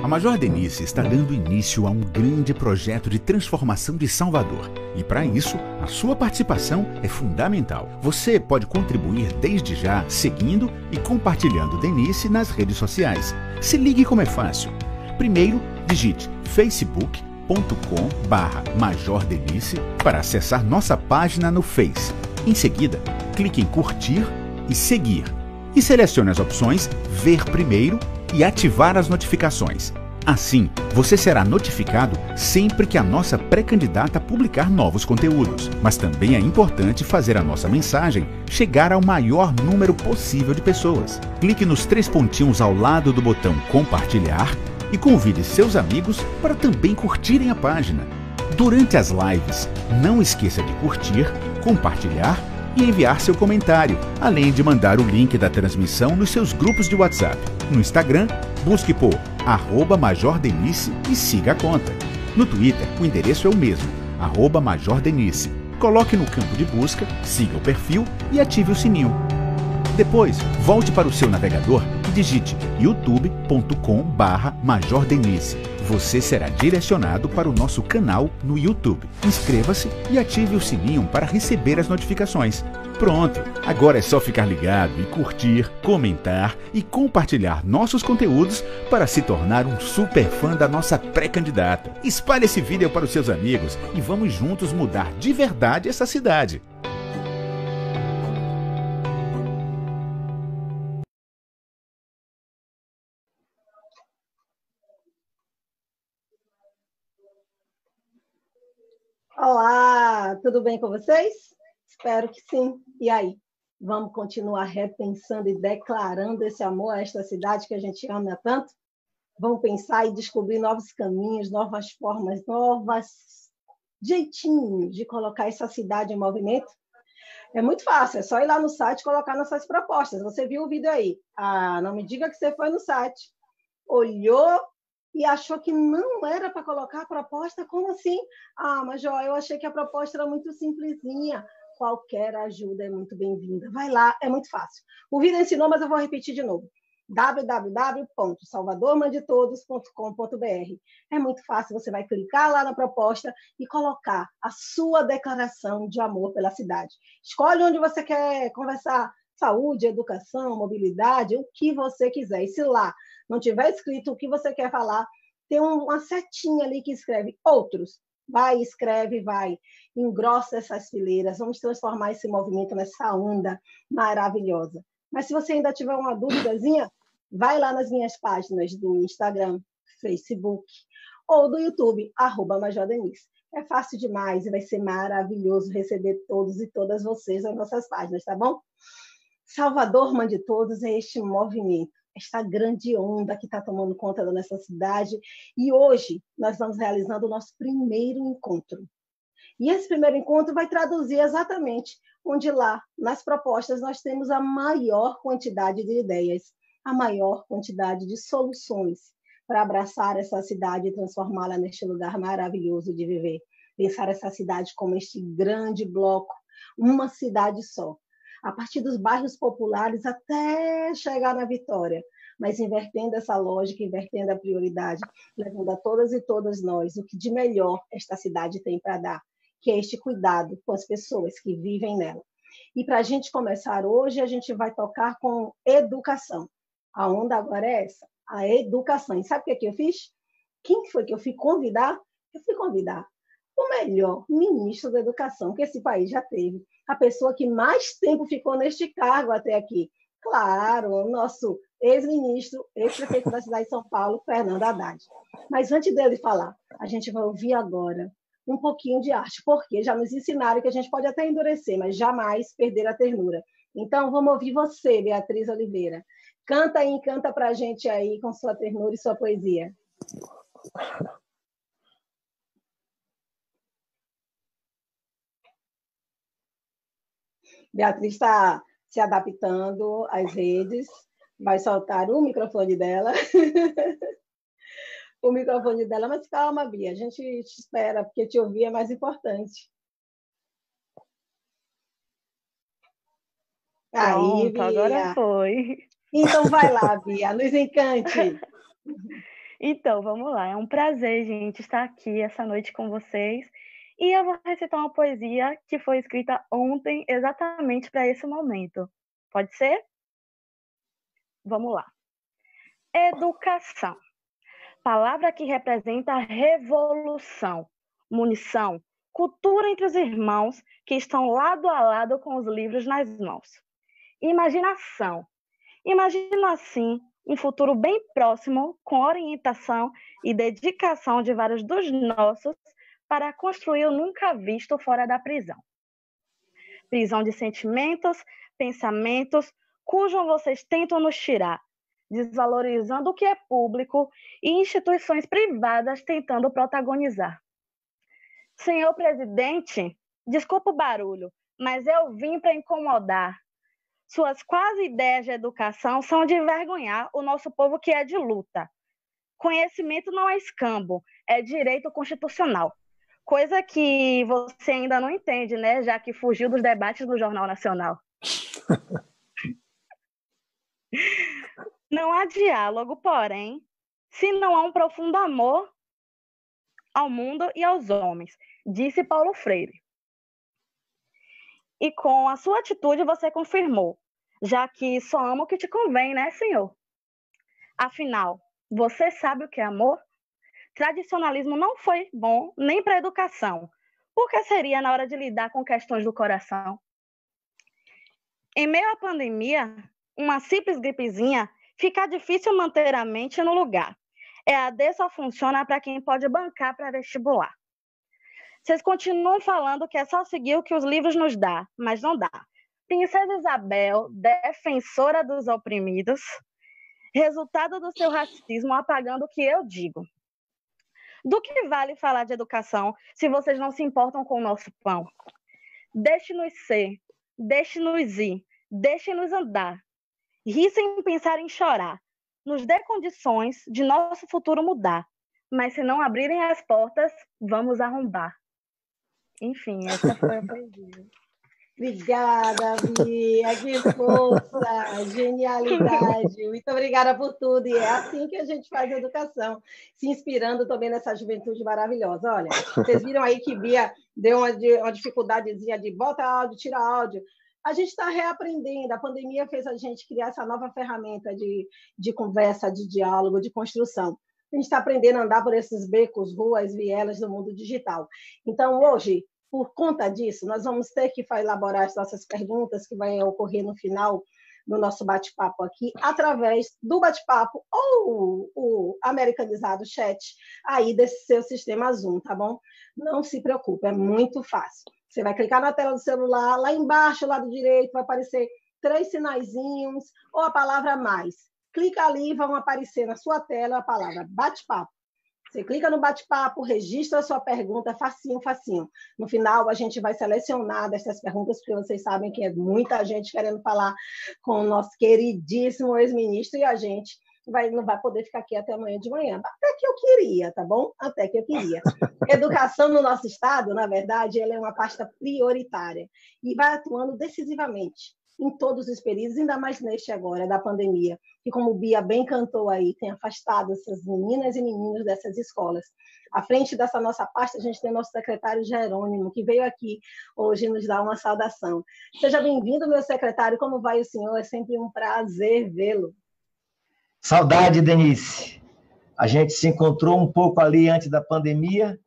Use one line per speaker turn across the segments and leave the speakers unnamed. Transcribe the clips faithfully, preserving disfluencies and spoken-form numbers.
A Major Denise está dando início a um grande projeto de transformação de Salvador. E para isso, a sua participação é fundamental. Você pode contribuir desde já seguindo e compartilhando Denise nas redes sociais. Se ligue como é fácil. Primeiro, digite facebook ponto com barra Major Denise para acessar nossa página no Face. Em seguida, clique em curtir e seguir. E selecione as opções Ver Primeiro e ativar as notificações. Assim, você será notificado sempre que a nossa pré-candidata publicar novos conteúdos. Mas também é importante fazer a nossa mensagem chegar ao maior número possível de pessoas. Clique nos três pontinhos ao lado do botão Compartilhar e convide seus amigos para também curtirem a página. Durante as lives, não esqueça de curtir, compartilhar e enviar seu comentário, além de mandar o link da transmissão nos seus grupos de WhatsApp. No Instagram, busque por arroba Major Denise e siga a conta. No Twitter, o endereço é o mesmo, arroba Major Denise. Coloque no campo de busca, siga o perfil e ative o sininho. Depois, volte para o seu navegador e digite youtube ponto com barra Major Denise. Você será direcionado para o nosso canal no YouTube. Inscreva-se e ative o sininho para receber as notificações. Pronto! Agora é só ficar ligado e curtir, comentar e compartilhar nossos conteúdos para se tornar um super fã da nossa pré-candidata. Espalhe esse vídeo para os seus amigos e vamos juntos mudar de verdade essa cidade.
Olá, tudo bem com vocês? Espero que sim. E aí, vamos continuar repensando e declarando esse amor a esta cidade que a gente ama tanto? Vamos pensar e descobrir novos caminhos, novas formas, novos jeitinhos de colocar essa cidade em movimento? É muito fácil, é só ir lá no site e colocar nossas propostas. Você viu o vídeo aí? Ah, não me diga que você foi no site, olhou e achou que não era para colocar a proposta? Como assim? Ah, mas Jó, eu achei que a proposta era muito simplesinha. Qualquer ajuda é muito bem-vinda. Vai lá, é muito fácil. O vídeo ensinou, mas eu vou repetir de novo. w w w ponto salvador mande todos ponto com ponto b r. É muito fácil, você vai clicar lá na proposta e colocar a sua declaração de amor pela cidade. Escolhe onde você quer conversar, saúde, educação, mobilidade, o que você quiser. E se lá não tiver escrito o que você quer falar, tem uma setinha ali que escreve outros. Vai, escreve, vai. Engrossa essas fileiras. Vamos transformar esse movimento nessa onda maravilhosa. Mas se você ainda tiver uma dúvidazinha, vai lá nas minhas páginas do Instagram, Facebook ou do YouTube, arroba Major Denise. É fácil demais e vai ser maravilhoso receber todos e todas vocês nas nossas páginas, tá bom? Salvador Mande Todos é este movimento, esta grande onda que está tomando conta da nossa cidade. E hoje nós estamos realizando o nosso primeiro encontro. E esse primeiro encontro vai traduzir exatamente onde lá, nas propostas, nós temos a maior quantidade de ideias, a maior quantidade de soluções para abraçar essa cidade e transformá-la neste lugar maravilhoso de viver. Pensar essa cidade como este grande bloco, uma cidade só. A partir dos bairros populares até chegar na Vitória, mas invertendo essa lógica, invertendo a prioridade, levando a todas e todas nós o que de melhor esta cidade tem para dar, que é este cuidado com as pessoas que vivem nela. E para a gente começar hoje, a gente vai tocar com educação. A onda agora é essa, a educação. E sabe o que, é que eu fiz? Quem foi que eu fui convidar? Eu fui convidar o melhor ministro da educação que esse país já teve, a pessoa que mais tempo ficou neste cargo até aqui. Claro, o nosso ex-ministro, ex-prefeito da cidade de São Paulo, Fernando Haddad. Mas antes dele falar, a gente vai ouvir agora um pouquinho de arte, porque já nos ensinaram que a gente pode até endurecer, mas jamais perder a ternura. Então, vamos ouvir você, Beatriz Oliveira. Canta e encanta para a gente aí com sua ternura e sua poesia. Beatriz está se adaptando às redes, vai soltar o microfone dela. O microfone dela, mas calma, Bia, a gente te espera, porque te ouvir é mais importante.
Pronto,
Aí, Bia.
Agora foi.
Então vai lá, Bia, nos encante.
Então, vamos lá. É um prazer, gente, estar aqui essa noite com vocês. E eu vou recitar uma poesia que foi escrita ontem, exatamente para esse momento. Pode ser? Vamos lá. Educação. Palavra que representa a revolução, munição, cultura entre os irmãos que estão lado a lado com os livros nas mãos. Imaginação. Imagino assim um futuro bem próximo, com orientação e dedicação de vários dos nossos para construir o nunca visto fora da prisão. Prisão de sentimentos, pensamentos, cujos vocês tentam nos tirar, desvalorizando o que é público e instituições privadas tentando protagonizar. Senhor presidente, desculpa o barulho, mas eu vim para incomodar. Suas quase ideias de educação são de envergonhar o nosso povo que é de luta. Conhecimento não é escambo, é direito constitucional. Coisa que você ainda não entende, né? Já que fugiu dos debates do Jornal Nacional. Não há diálogo, porém, se não há um profundo amor ao mundo e aos homens, disse Paulo Freire. E com a sua atitude você confirmou, já que só ama o que te convém, né, senhor? Afinal, você sabe o que é amor? Tradicionalismo não foi bom nem para a educação. Por que seria na hora de lidar com questões do coração? Em meio à pandemia, uma simples gripezinha, fica difícil manter a mente no lugar. E a D só funciona para quem pode bancar para vestibular. Vocês continuam falando que é só seguir o que os livros nos dão, mas não dá. Princesa Isabel, defensora dos oprimidos, resultado do seu racismo apagando o que eu digo. Do que vale falar de educação se vocês não se importam com o nosso pão? Deixe-nos ser, deixe-nos ir, deixe-nos andar. Rir sem pensar em chorar. Nos dê condições de nosso futuro mudar. Mas se não abrirem as portas, vamos arrombar. Enfim, essa foi a poesia.
Obrigada, Bia, que força, genialidade. Muito obrigada por tudo. E é assim que a gente faz a educação, se inspirando também nessa juventude maravilhosa. Olha, vocês viram aí que Bia deu uma, uma dificuldadezinha de bota áudio, tira áudio. A gente está reaprendendo. A pandemia fez a gente criar essa nova ferramenta de, de conversa, de diálogo, de construção. A gente está aprendendo a andar por esses becos, ruas, vielas do mundo digital. Então, hoje, por conta disso, nós vamos ter que elaborar as nossas perguntas, que vai ocorrer no final do nosso bate-papo aqui, através do bate-papo ou o americanizado chat aí desse seu sistema Zoom, tá bom? Não se preocupe, é muito fácil. Você vai clicar na tela do celular, lá embaixo, lado direito, vai aparecer três sinaizinhos ou a palavra mais. Clica ali e vão aparecer na sua tela a palavra bate-papo. Você clica no bate-papo, registra a sua pergunta, facinho, facinho. No final, a gente vai selecionar dessas perguntas, porque vocês sabem que é muita gente querendo falar com o nosso queridíssimo ex-ministro, e a gente vai, não vai poder ficar aqui até amanhã de manhã. Até que eu queria, tá bom? Até que eu queria. Educação no nosso estado, na verdade, ela é uma pasta prioritária e vai atuando decisivamente em todos os períodos, ainda mais neste agora, da pandemia, que, como o Bia bem cantou aí, tem afastado essas meninas e meninos dessas escolas. À frente dessa nossa pasta, a gente tem o nosso secretário Jerônimo, que veio aqui hoje nos dar uma saudação. Seja bem-vindo, meu secretário, como vai o senhor? É sempre um prazer vê-lo.
Saudade, Denise. A gente se encontrou um pouco ali antes da pandemia,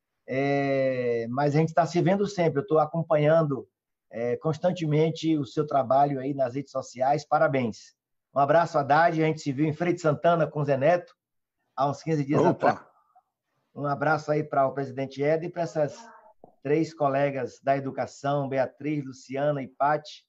é... mas a gente está se vendo sempre. Eu estou acompanhando É, constantemente o seu trabalho aí nas redes sociais. Parabéns. Um abraço, Haddad. A gente se viu em Feira de Santana com o Zé Neto há uns quinze dias Opa. atrás. Um abraço aí para o presidente Ed e para essas três colegas da educação, Beatriz, Luciana e Pati.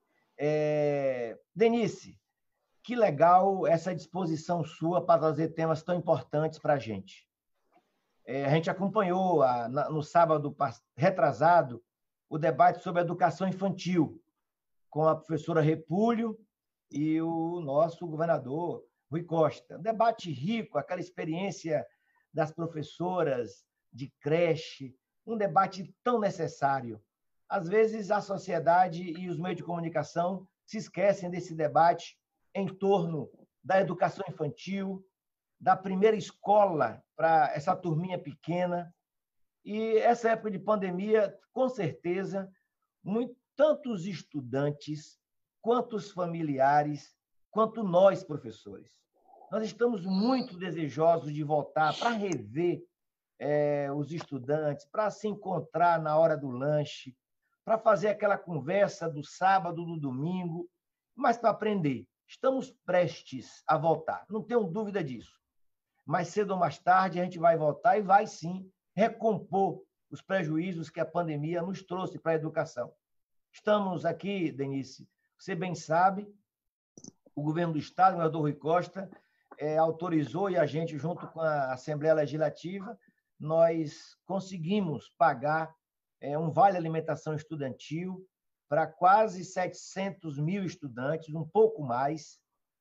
É... Denise, que legal essa disposição sua para trazer temas tão importantes para a gente. É, a gente acompanhou a, na, no sábado retrasado o debate sobre a educação infantil, com a professora Repúlio e o nosso governador, Rui Costa. Um debate rico, aquela experiência das professoras de creche, um debate tão necessário. Às vezes, a sociedade e os meios de comunicação se esquecem desse debate em torno da educação infantil, da primeira escola para essa turminha pequena. E essa época de pandemia, com certeza, muito, tantos estudantes, quanto os familiares, quanto nós, professores. Nós estamos muito desejosos de voltar para rever é, os estudantes, para se encontrar na hora do lanche, para fazer aquela conversa do sábado, do domingo, mas para aprender. Estamos prestes a voltar, não tenho dúvida disso. Mais cedo ou mais tarde a gente vai voltar e vai, sim, recompor os prejuízos que a pandemia nos trouxe para a educação. Estamos aqui, Denise, você bem sabe, o governo do Estado, o governador Rui Costa, é, autorizou e a gente, junto com a Assembleia Legislativa, nós conseguimos pagar é, um vale-alimentação estudantil para quase setecentos mil estudantes, um pouco mais.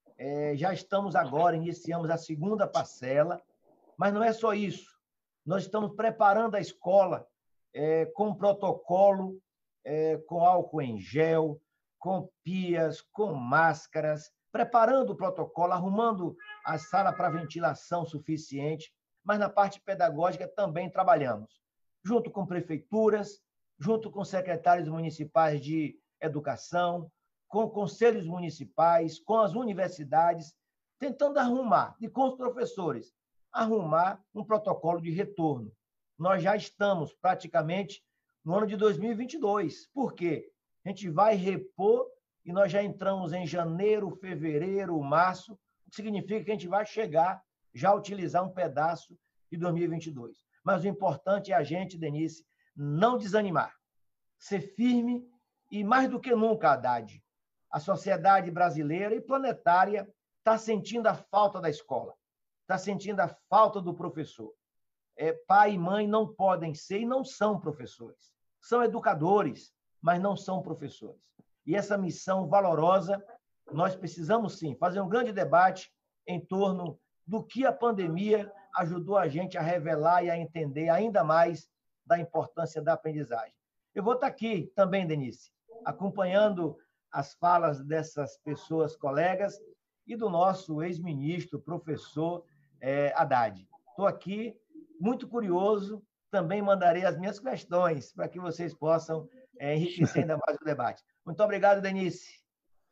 É, já estamos agora, iniciamos a segunda parcela, mas não é só isso. Nós estamos preparando a escola é, com protocolo, é, com álcool em gel, com pias, com máscaras, preparando o protocolo, arrumando a sala para ventilação suficiente, mas na parte pedagógica também trabalhamos, junto com prefeituras, junto com secretários municipais de educação, com conselhos municipais, com as universidades, tentando arrumar, e com os professores, arrumar um protocolo de retorno. Nós já estamos praticamente no ano de dois mil e vinte e dois. Por quê? A gente vai repor e nós já entramos em janeiro, fevereiro, março, o que significa que a gente vai chegar já a utilizar um pedaço de dois mil e vinte e dois. Mas o importante é a gente, Denise, não desanimar, ser firme e, mais do que nunca, Haddad, a sociedade brasileira e planetária está sentindo a falta da escola, está sentindo a falta do professor. É, pai e mãe não podem ser e não são professores. São educadores, mas não são professores. E essa missão valorosa, nós precisamos, sim, fazer um grande debate em torno do que a pandemia ajudou a gente a revelar e a entender ainda mais da importância da aprendizagem. Eu vou estar aqui também, Denise, acompanhando as falas dessas pessoas, colegas, e do nosso ex-ministro, professor eh, Haddad. Estou aqui muito curioso, também mandarei as minhas questões para que vocês possam eh, enriquecer ainda mais o debate. Muito obrigado, Denise.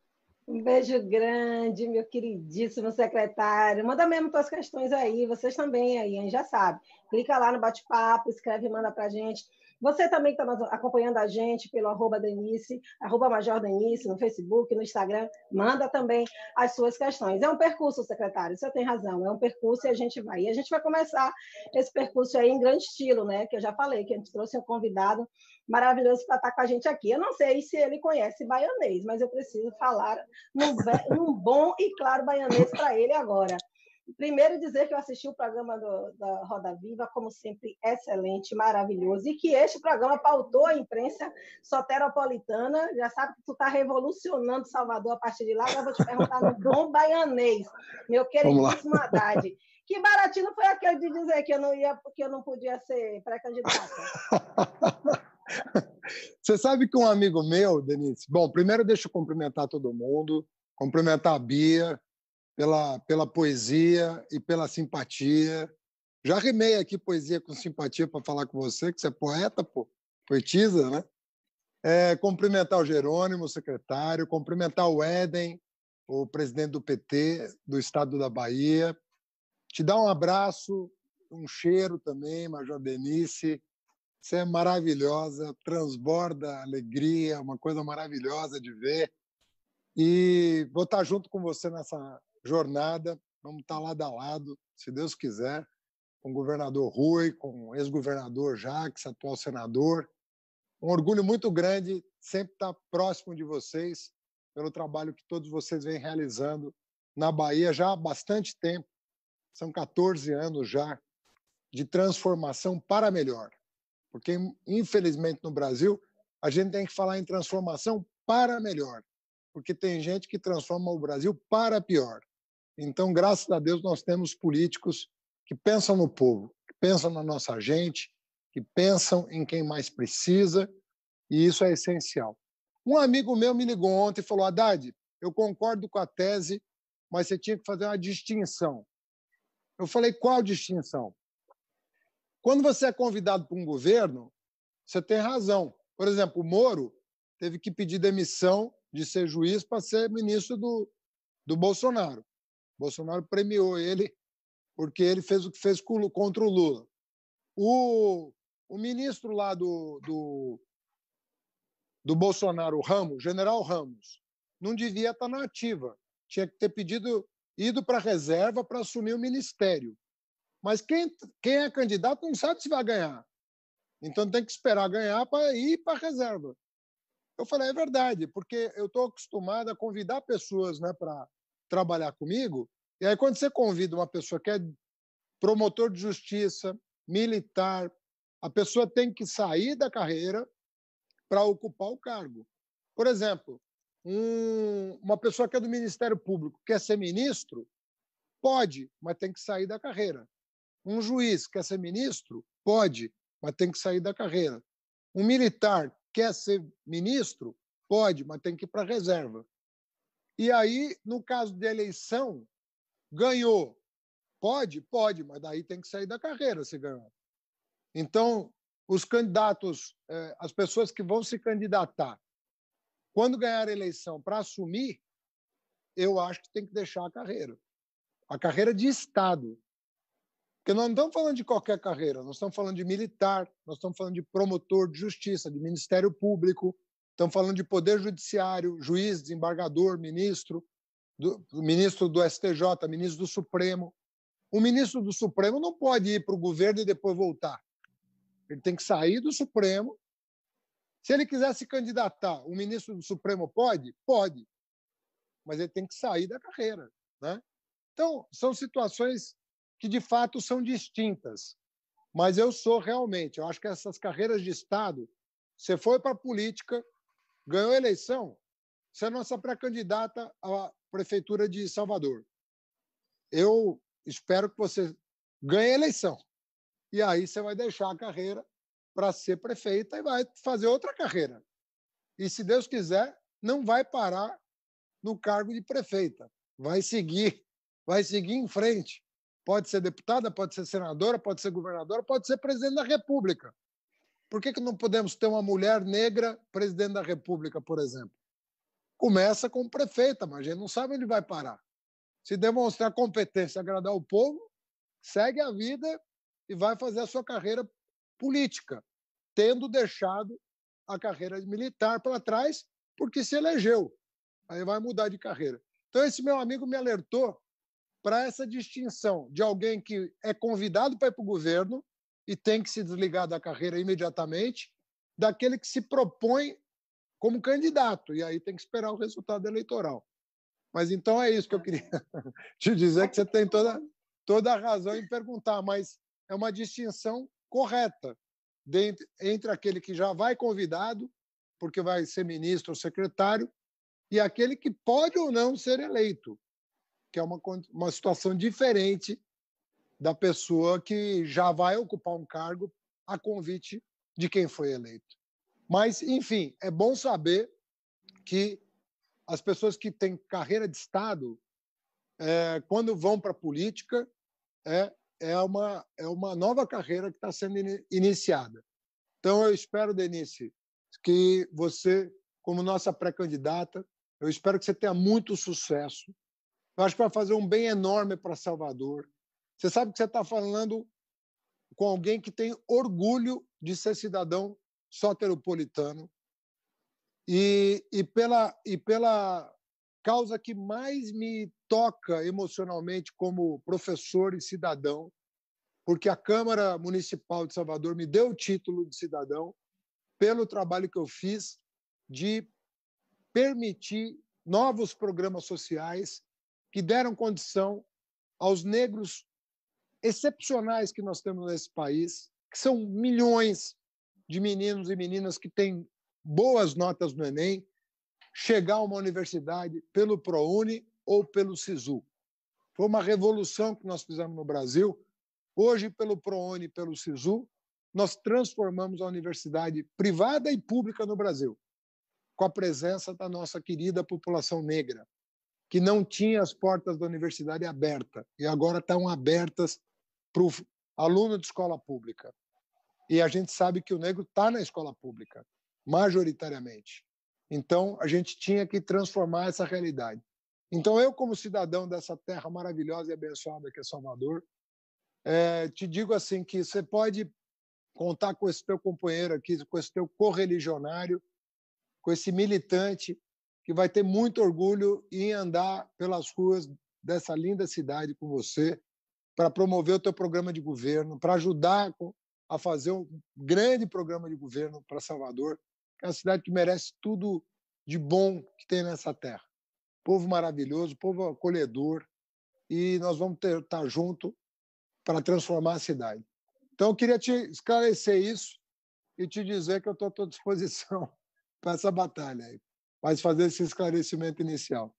Um beijo grande, meu queridíssimo secretário. Manda mesmo suas questões aí, vocês também aí, hein? Já sabe. Clica lá no bate-papo, escreve e manda para a gente. Você também está acompanhando a gente pelo arroba Denise, arroba Major Denise, no Facebook, no Instagram. Manda também as suas questões. É um percurso, secretário, você tem razão. É um percurso e a gente vai. E a gente vai começar esse percurso aí em grande estilo, né? Que eu já falei, que a gente trouxe um convidado maravilhoso para estar com a gente aqui. Eu não sei se ele conhece baianês, mas eu preciso falar num, num bom e claro baianês para ele agora. Primeiro, dizer que eu assisti o programa do, da Roda Viva, como sempre, excelente, maravilhoso, e que este programa pautou a imprensa soteropolitana. Já sabe que tu está revolucionando Salvador a partir de lá. Agora vou te perguntar no bom baianês, meu queridíssimo Haddad. Que baratinho foi aquele de dizer que eu não, ia, que eu não podia ser pré-candidata?
Você sabe que um amigo meu, Denise... Bom, primeiro deixa eu cumprimentar todo mundo, cumprimentar a Bia, Pela, pela poesia e pela simpatia. Já rimei aqui poesia com simpatia para falar com você, que você é poeta, pô, poetisa, né? É, cumprimentar o Jerônimo, o secretário, cumprimentar o Éden, o presidente do P T do estado da Bahia, te dar um abraço, um cheiro também, Major Denise. Você é maravilhosa, transborda alegria, uma coisa maravilhosa de ver. E vou estar junto com você nessa jornada, vamos estar lado a lado, se Deus quiser, com o governador Rui, com o ex-governador Jacques, atual senador. Um orgulho muito grande sempre estar próximo de vocês, pelo trabalho que todos vocês vêm realizando na Bahia já há bastante tempo, são quatorze anos já, de transformação para melhor. Porque, infelizmente, no Brasil, a gente tem que falar em transformação para melhor, porque tem gente que transforma o Brasil para pior. Então, graças a Deus, nós temos políticos que pensam no povo, que pensam na nossa gente, que pensam em quem mais precisa, e isso é essencial. Um amigo meu me ligou ontem e falou: Haddad, eu concordo com a tese, mas você tinha que fazer uma distinção. Eu falei, qual distinção? Quando você é convidado para um governo, você tem razão. Por exemplo, o Moro teve que pedir demissão de ser juiz para ser ministro do, do Bolsonaro. O Bolsonaro premiou ele porque ele fez o que fez contra o Lula. O, o ministro lá do, do, do Bolsonaro, o Ramos, o general Ramos, não devia estar na ativa. Tinha que ter pedido, ido para a reserva para assumir o ministério. Mas quem, quem é candidato não sabe se vai ganhar. Então tem que esperar ganhar para ir para a reserva. Eu falei, é verdade, porque eu estou acostumado a convidar pessoas, né, para trabalhar comigo, e aí quando você convida uma pessoa que é promotor de justiça, militar, a pessoa tem que sair da carreira para ocupar o cargo. Por exemplo, um, uma pessoa que é do Ministério Público quer ser ministro, pode, mas tem que sair da carreira. Um juiz quer ser ministro, pode, mas tem que sair da carreira. Um militar quer ser ministro, pode, mas tem que ir para a reserva. E aí, no caso de eleição, ganhou. Pode? Pode, mas daí tem que sair da carreira se ganhar. Então, os candidatos, as pessoas que vão se candidatar, quando ganhar a eleição para assumir, eu acho que tem que deixar a carreira. A carreira de Estado. Porque nós não estamos falando de qualquer carreira, nós estamos falando de militar, nós estamos falando de promotor de justiça, de Ministério Público, estamos falando de Poder Judiciário, juiz, desembargador, ministro, do, ministro do S T J, ministro do Supremo. O ministro do Supremo não pode ir para o governo e depois voltar. Ele tem que sair do Supremo. Se ele quiser se candidatar, o ministro do Supremo pode? Pode. Mas ele tem que sair da carreira, né? Então, são situações que, de fato, são distintas. Mas eu sou realmente, eu acho que essas carreiras de Estado, você foi para a política, ganhou a eleição, você é nossa pré-candidata à Prefeitura de Salvador. Eu espero que você ganhe a eleição. E aí você vai deixar a carreira para ser prefeita e vai fazer outra carreira. E, se Deus quiser, não vai parar no cargo de prefeita. Vai seguir, vai seguir em frente. Pode ser deputada, pode ser senadora, pode ser governadora, pode ser presidente da República. Por que que não podemos ter uma mulher negra presidente da República, por exemplo? Começa como prefeita, mas a gente não sabe onde vai parar. Se demonstrar competência, agradar o povo, segue a vida e vai fazer a sua carreira política, tendo deixado a carreira militar para trás, porque se elegeu. Aí vai mudar de carreira. Então, esse meu amigo me alertou para essa distinção de alguém que é convidado para ir para o governo e tem que se desligar da carreira imediatamente, daquele que se propõe como candidato, e aí tem que esperar o resultado eleitoral. Mas então é isso que eu queria te dizer, que você tem toda, toda a razão em perguntar, mas é uma distinção correta dentro, entre aquele que já vai convidado, porque vai ser ministro ou secretário, e aquele que pode ou não ser eleito, que é uma, uma situação diferente da pessoa que já vai ocupar um cargo a convite de quem foi eleito. Mas, enfim, é bom saber que as pessoas que têm carreira de Estado, é, quando vão para a política, é, é, uma, é uma nova carreira que está sendo in, iniciada. Então, eu espero, Denise, que você, como nossa pré-candidata, eu espero que você tenha muito sucesso. Eu acho que vai fazer um bem enorme para Salvador. Você sabe que você está falando com alguém que tem orgulho de ser cidadão soteropolitano e, e, pela, e pela causa que mais me toca emocionalmente como professor e cidadão, porque a Câmara Municipal de Salvador me deu o título de cidadão pelo trabalho que eu fiz de permitir novos programas sociais que deram condição aos negros excepcionais que nós temos nesse país, que são milhões de meninos e meninas que têm boas notas no Enem, chegar a uma universidade pelo ProUni ou pelo SISU. Foi uma revolução que nós fizemos no Brasil. Hoje, pelo ProUni e pelo SISU, nós transformamos a universidade privada e pública no Brasil, com a presença da nossa querida população negra. que não tinha as portas da universidade abertas, e agora estão abertas para o aluno de escola pública. E a gente sabe que o negro está na escola pública, majoritariamente. Então, a gente tinha que transformar essa realidade. Então, eu, como cidadão dessa terra maravilhosa e abençoada que é Salvador, é, te digo assim que você pode contar com esse teu companheiro aqui, com esse teu correligionário, com esse militante, que vai ter muito orgulho em andar pelas ruas dessa linda cidade com você, para promover o teu programa de governo, para ajudar a fazer um grande programa de governo para Salvador, que é uma cidade que merece tudo de bom que tem nessa terra. Povo maravilhoso, povo acolhedor, e nós vamos ter, estar junto para transformar a cidade. Então, eu queria te esclarecer isso e te dizer que eu estou à tua disposição para essa batalha aí, mas fazer esse esclarecimento inicial.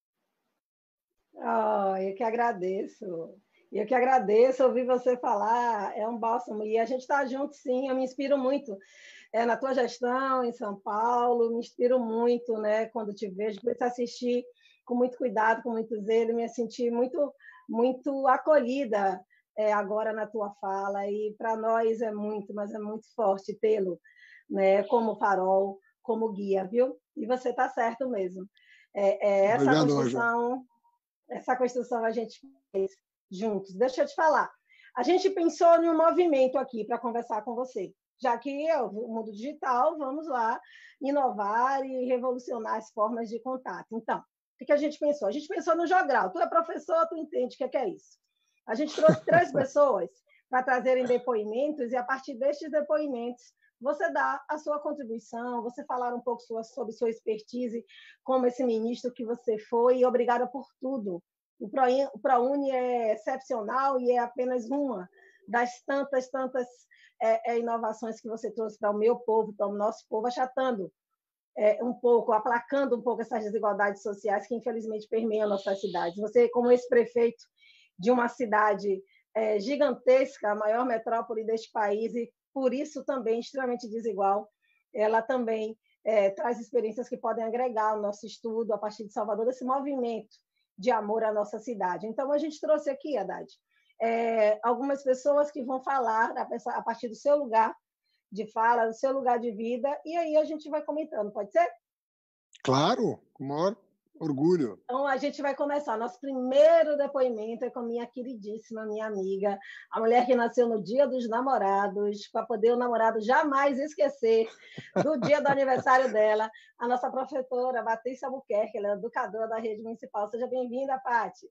Oh, eu que agradeço. Eu que agradeço ouvir você falar, é um bálsamo. E a gente está junto, sim, eu me inspiro muito é, na tua gestão em São Paulo, me inspiro muito, né, quando te vejo, por isso assistir com muito cuidado, com muito zelo, me senti muito, muito acolhida é, agora na tua fala, e para nós é muito, mas é muito forte tê-lo, né, como farol, como guia, viu? E você está certo mesmo. É, é, essa
Obrigado,
construção,
Angel.
essa construção a gente fez juntos. Deixa eu te falar. A gente pensou em um movimento aqui para conversar com você. Já que é o mundo digital, vamos lá inovar e revolucionar as formas de contato. Então, o que a gente pensou? A gente pensou no jogral. Tu é professor, tu entende o que é isso. A gente trouxe três pessoas para trazerem depoimentos e, a partir destes depoimentos, você dá a sua contribuição, você falar um pouco sobre sua expertise como esse ministro que você foi, e obrigada por tudo. O ProUni é excepcional e é apenas uma das tantas, tantas é, é, inovações que você trouxe para o meu povo, para o nosso povo, achatando é, um pouco, aplacando um pouco essas desigualdades sociais que, infelizmente, permeiam nossas cidades. Você, como ex-prefeito de uma cidade é, gigantesca, a maior metrópole deste país, e, por isso, também extremamente desigual, ela também é, traz experiências que podem agregar ao nosso estudo, a partir de Salvador, desse movimento de amor à nossa cidade. Então, a gente trouxe aqui, Haddad, é, algumas pessoas que vão falar a partir do seu lugar de fala, do seu lugar de vida, e aí a gente vai comentando, pode ser?
Claro, com o maior orgulho.
Então, a gente vai começar. Nosso primeiro depoimento é com minha queridíssima, minha amiga, a mulher que nasceu no dia dos namorados, para poder o namorado jamais esquecer do dia do aniversário dela, a nossa professora, Patrícia Albuquerque, ela é educadora da rede municipal. Seja bem-vinda, Pati.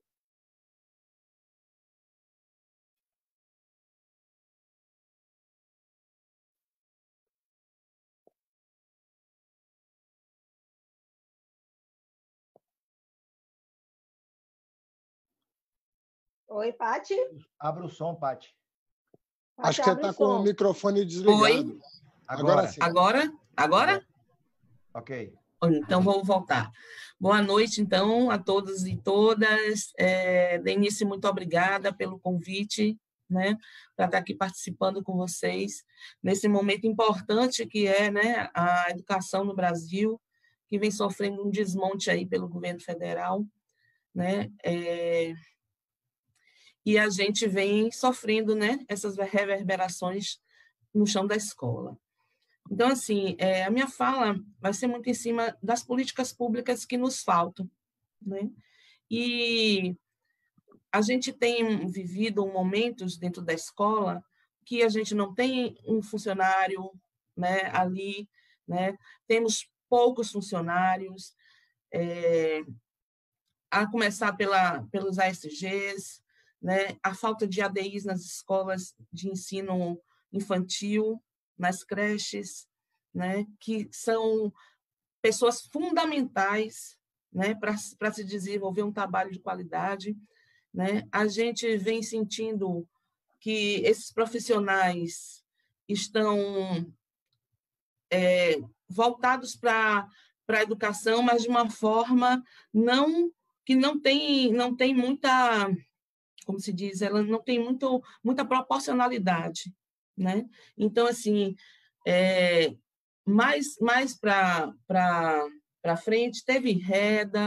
Oi, Pati.
Abra o som, Pati.
Acho que você está com o microfone desligado.
Oi.
Agora, agora sim.
Agora? Agora?
Ok.
Então, vou voltar. Boa noite, então, a todos e todas. É, Denise, muito obrigada pelo convite, né, para estar aqui participando com vocês nesse momento importante que é, né, a educação no Brasil, que vem sofrendo um desmonte aí pelo governo federal, né, é, e a gente vem sofrendo, né, essas reverberações no chão da escola. Então, assim, é, a minha fala vai ser muito em cima das políticas públicas que nos faltam, né? E a gente tem vivido momentos dentro da escola que a gente não tem um funcionário, né, ali, né? Temos poucos funcionários, é, a começar pela, pelos A S Gs, né? A falta de A D Is nas escolas de ensino infantil, nas creches, né, que são pessoas fundamentais, né, para se desenvolver um trabalho de qualidade, né? A gente vem sentindo que esses profissionais estão é, voltados para para a educação, mas de uma forma não que não tem não tem muita, como se diz, ela não tem muito muita proporcionalidade, né? Então, assim, é, mais, mais para frente, teve reda,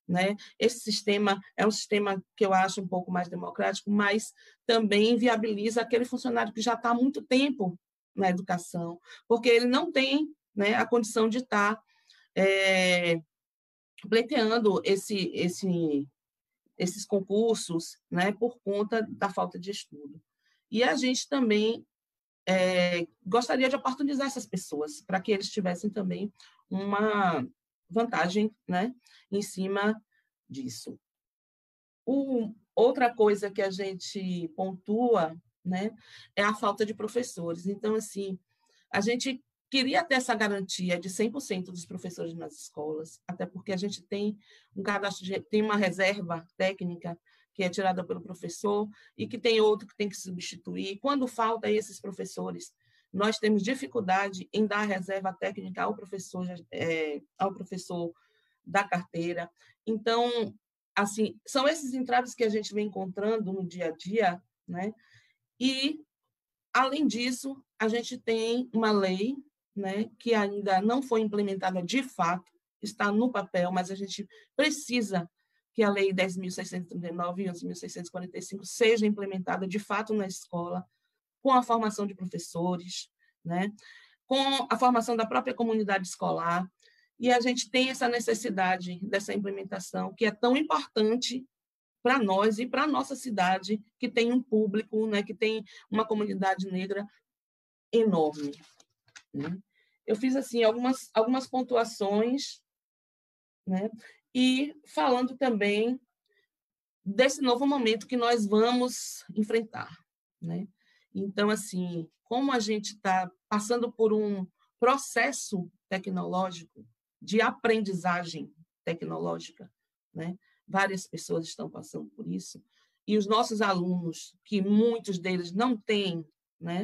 né? Esse sistema é um sistema que eu acho um pouco mais democrático, mas também viabiliza aquele funcionário que já está há muito tempo na educação, porque ele não tem, né, a condição de estar é, pleiteando esse, esse, esses concursos, né, por conta da falta de estudo. E a gente também é, gostaria de oportunizar essas pessoas para que eles tivessem também uma vantagem, né, em cima disso. O, outra coisa que a gente pontua, né, é a falta de professores. Então, assim, a gente queria ter essa garantia de cem por cento dos professores nas escolas, até porque a gente tem um cadastro, de, tem uma reserva técnica que é tirada pelo professor e que tem outro que tem que substituir. Quando falta esses professores, nós temos dificuldade em dar reserva técnica ao professor, é, ao professor da carteira. Então, assim, são esses entraves que a gente vem encontrando no dia a dia, né? E, além disso, a gente tem uma lei, né, que ainda não foi implementada de fato, está no papel, mas a gente precisa que a Lei dez mil seiscentos e trinta e nove e onze mil seiscentos e quarenta e cinco seja implementada de fato na escola, com a formação de professores, né, com a formação da própria comunidade escolar, e a gente tem essa necessidade dessa implementação, que é tão importante para nós e para a nossa cidade, que tem um público, né, que tem uma comunidade negra enorme. Né? Eu fiz assim algumas, algumas pontuações, né, e falando também desse novo momento que nós vamos enfrentar. Né? Então, assim, como a gente está passando por um processo tecnológico, de aprendizagem tecnológica, né? Várias pessoas estão passando por isso, e os nossos alunos, que muitos deles não têm, né,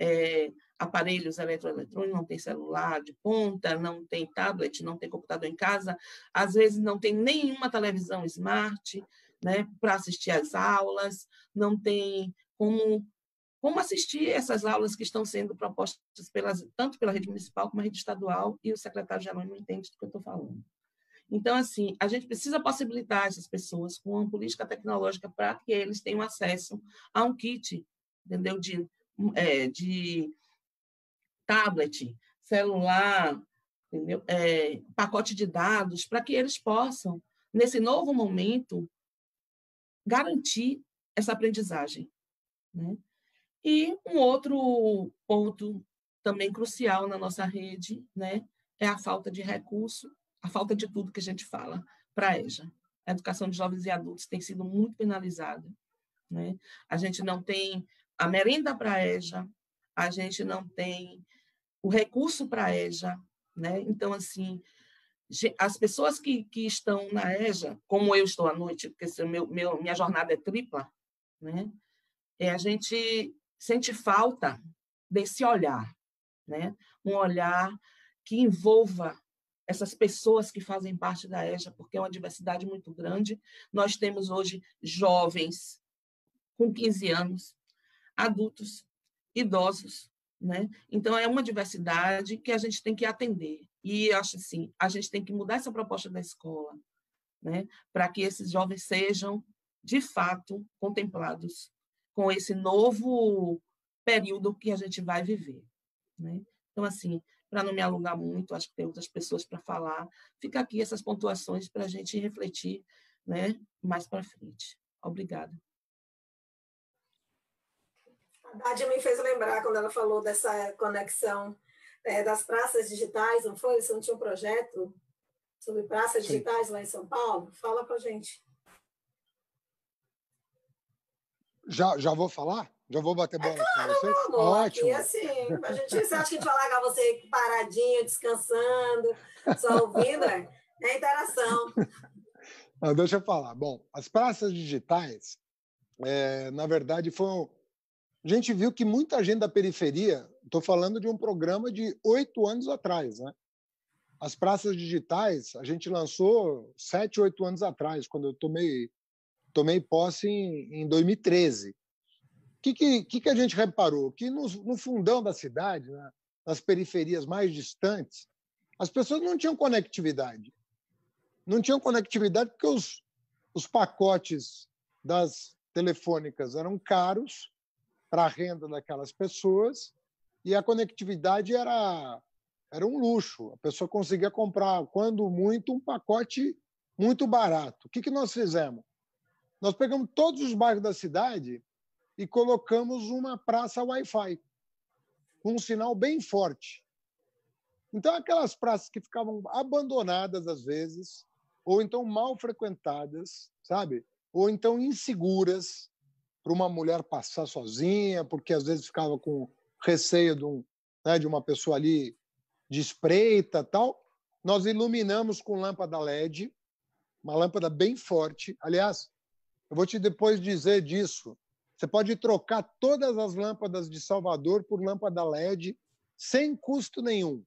é, aparelhos eletroeletrônicos, não tem celular de ponta, não tem tablet, não tem computador em casa, às vezes não tem nenhuma televisão smart, né, para assistir às aulas, não tem como, como assistir essas aulas que estão sendo propostas pelas, tanto pela rede municipal como a rede estadual, e o secretário geral não entende do que eu estou falando. Então, assim, a gente precisa possibilitar essas pessoas com uma política tecnológica para que eles tenham acesso a um kit, entendeu? De, é, de tablet, celular, entendeu? É, pacote de dados, para que eles possam, nesse novo momento, garantir essa aprendizagem. Né? E um outro ponto também crucial na nossa rede, né, é a falta de recurso, a falta de tudo que a gente fala para a EJA. A educação de jovens e adultos tem sido muito penalizada. Né? A gente não tem a merenda para a EJA, a gente não tem o recurso para a EJA. Né? Então, assim, as pessoas que, que estão na EJA, como eu estou à noite, porque meu, meu, minha jornada é tripla, né? É, a gente sente falta desse olhar, né? Um olhar que envolva essas pessoas que fazem parte da EJA, porque é uma diversidade muito grande. Nós temos hoje jovens com quinze anos, adultos, idosos, né? Então, é uma diversidade que a gente tem que atender. E eu acho assim, a gente tem que mudar essa proposta da escola, né? Para que esses jovens sejam, de fato, contemplados com esse novo período que a gente vai viver. Né? Então, assim, para não me alongar muito, acho que tem outras pessoas para falar, fica aqui essas pontuações para a gente refletir, né, mais para frente. Obrigada.
A Dádia me fez lembrar, quando ela falou dessa conexão é, das praças digitais, não foi? Você não tinha um projeto sobre praças Sim. digitais lá em São Paulo? Fala para a gente.
Já, já vou falar? Já vou bater bola é claro, com vocês?
Meu amor, ótimo. Aqui, assim, a gente, você acha que a gente vai largar você paradinho, descansando, só ouvindo? É, é interação.
Não, deixa eu falar. Bom, as praças digitais, é, na verdade, foram... A gente viu que muita gente da periferia, estou falando de um programa de oito anos atrás, né? As praças digitais, a gente lançou sete, oito anos atrás, quando eu tomei, tomei posse em, em dois mil e treze. O que, que, que a gente reparou? Que no, no fundão da cidade, né, nas periferias mais distantes, as pessoas não tinham conectividade. não tinham conectividade porque os, os pacotes das telefônicas eram caros para a renda daquelas pessoas e a conectividade era, era um luxo. A pessoa conseguia comprar, quando muito, um pacote muito barato. O que, que nós fizemos? Nós pegamos todos os bairros da cidade e colocamos uma praça Wi-Fi, com um sinal bem forte. Então, aquelas praças que ficavam abandonadas, às vezes, ou então mal frequentadas, sabe? Ou então inseguras para uma mulher passar sozinha, porque às vezes ficava com receio de, um, né, de uma pessoa ali de espreita, tal. Nós iluminamos com lâmpada L E D, uma lâmpada bem forte. Aliás, eu vou te depois dizer disso. Você pode trocar todas as lâmpadas de Salvador por lâmpada L E D sem custo nenhum.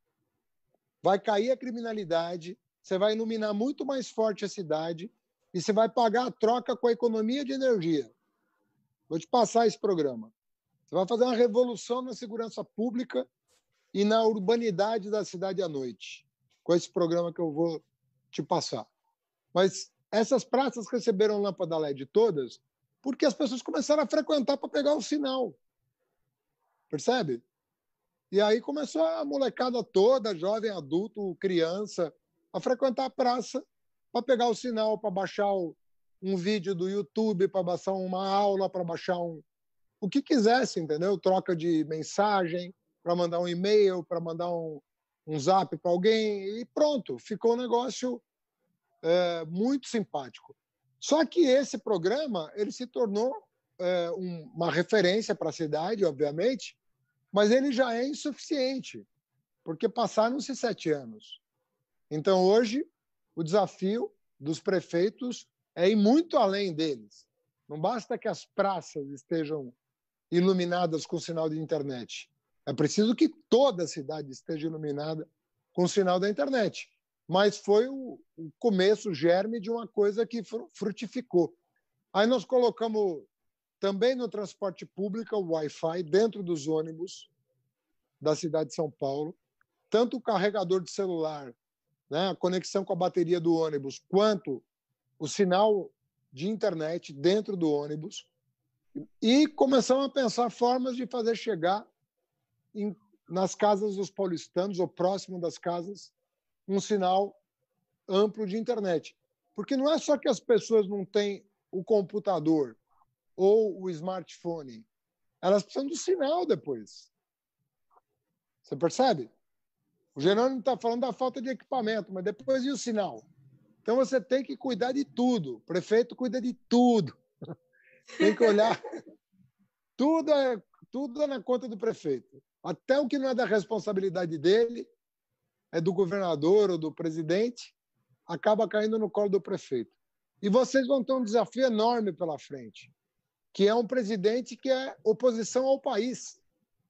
Vai cair a criminalidade, você vai iluminar muito mais forte a cidade e você vai pagar a troca com a economia de energia. Vou te passar esse programa. Você vai fazer uma revolução na segurança pública e na urbanidade da cidade à noite, com esse programa que eu vou te passar. Mas essas praças receberam lâmpada L E D todas porque as pessoas começaram a frequentar para pegar o sinal. Percebe? E aí começou a molecada toda, jovem, adulto, criança, a frequentar a praça para pegar o sinal, para baixar um vídeo do YouTube, para baixar uma aula, para baixar um... o que quisesse, entendeu? Troca de mensagem, para mandar um e-mail, para mandar um, um zap para alguém, e pronto, ficou um negócio é, muito simpático. Só que esse programa ele se tornou é, um, uma referência para a cidade, obviamente, mas ele já é insuficiente, porque passaram-se sete anos. Então, hoje, o desafio dos prefeitos é ir muito além deles. Não basta que as praças estejam iluminadas com sinal de internet. É preciso que toda a cidade esteja iluminada com sinal da internet. Mas foi o, o começo, o germe de uma coisa que frutificou. Aí nós colocamos também no transporte público o Wi-Fi dentro dos ônibus da cidade de São Paulo, tanto o carregador de celular, né, a conexão com a bateria do ônibus, quanto o sinal de internet dentro do ônibus, e começamos a pensar formas de fazer chegar em, nas casas dos paulistanos, ou próximo das casas, um sinal amplo de internet. Porque não é só que as pessoas não têm o computador ou o smartphone, elas precisam do sinal depois. Você percebe? O Jerônimo está falando da falta de equipamento, mas depois e o sinal? Então você tem que cuidar de tudo. O prefeito cuida de tudo. Tem que olhar. Tudo é, tudo é na conta do prefeito. Até o que não é da responsabilidade dele, é do governador ou do presidente, acaba caindo no colo do prefeito. E vocês vão ter um desafio enorme pela frente, que é um presidente que é oposição ao país.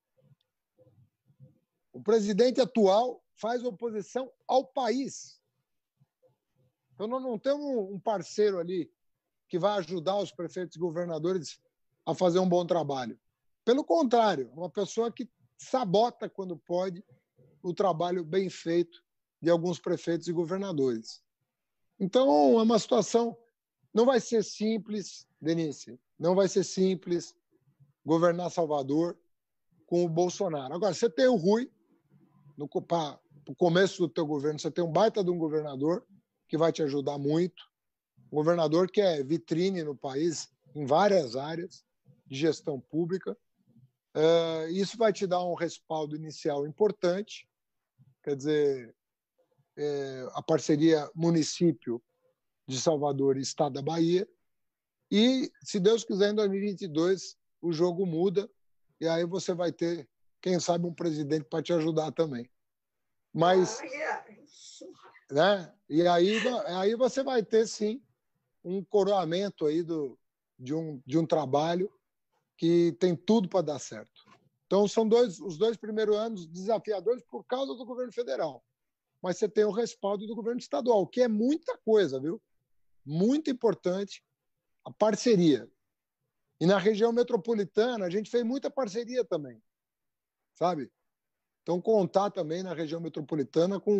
O presidente atual faz oposição ao país. Então, nós não temos um parceiro ali que vai ajudar os prefeitos e governadores a fazer um bom trabalho. Pelo contrário, uma pessoa que sabota, quando pode, o trabalho bem feito de alguns prefeitos e governadores. Então, é uma situação... Não vai ser simples, Denise, não vai ser simples governar Salvador com o Bolsonaro. Agora, você tem o Rui, no começo do teu governo, você tem um baita de um governador que vai te ajudar muito, um governador que é vitrine no país em várias áreas de gestão pública. Uh, isso vai te dar um respaldo inicial importante, quer dizer, é, a parceria município de Salvador e Estado da Bahia, e, se Deus quiser, em dois mil e vinte e dois o jogo muda, e aí você vai ter, quem sabe, um presidente para te ajudar também. Mas, né? E aí, aí você vai ter, sim, um coroamento aí do, de, um, de um trabalho que tem tudo para dar certo. Então, são dois, os dois primeiros anos desafiadores por causa do governo federal. Mas você tem o respaldo do governo estadual, que é muita coisa, viu? Muito importante a parceria. E na região metropolitana, a gente fez muita parceria também, sabe? Então, contar também na região metropolitana com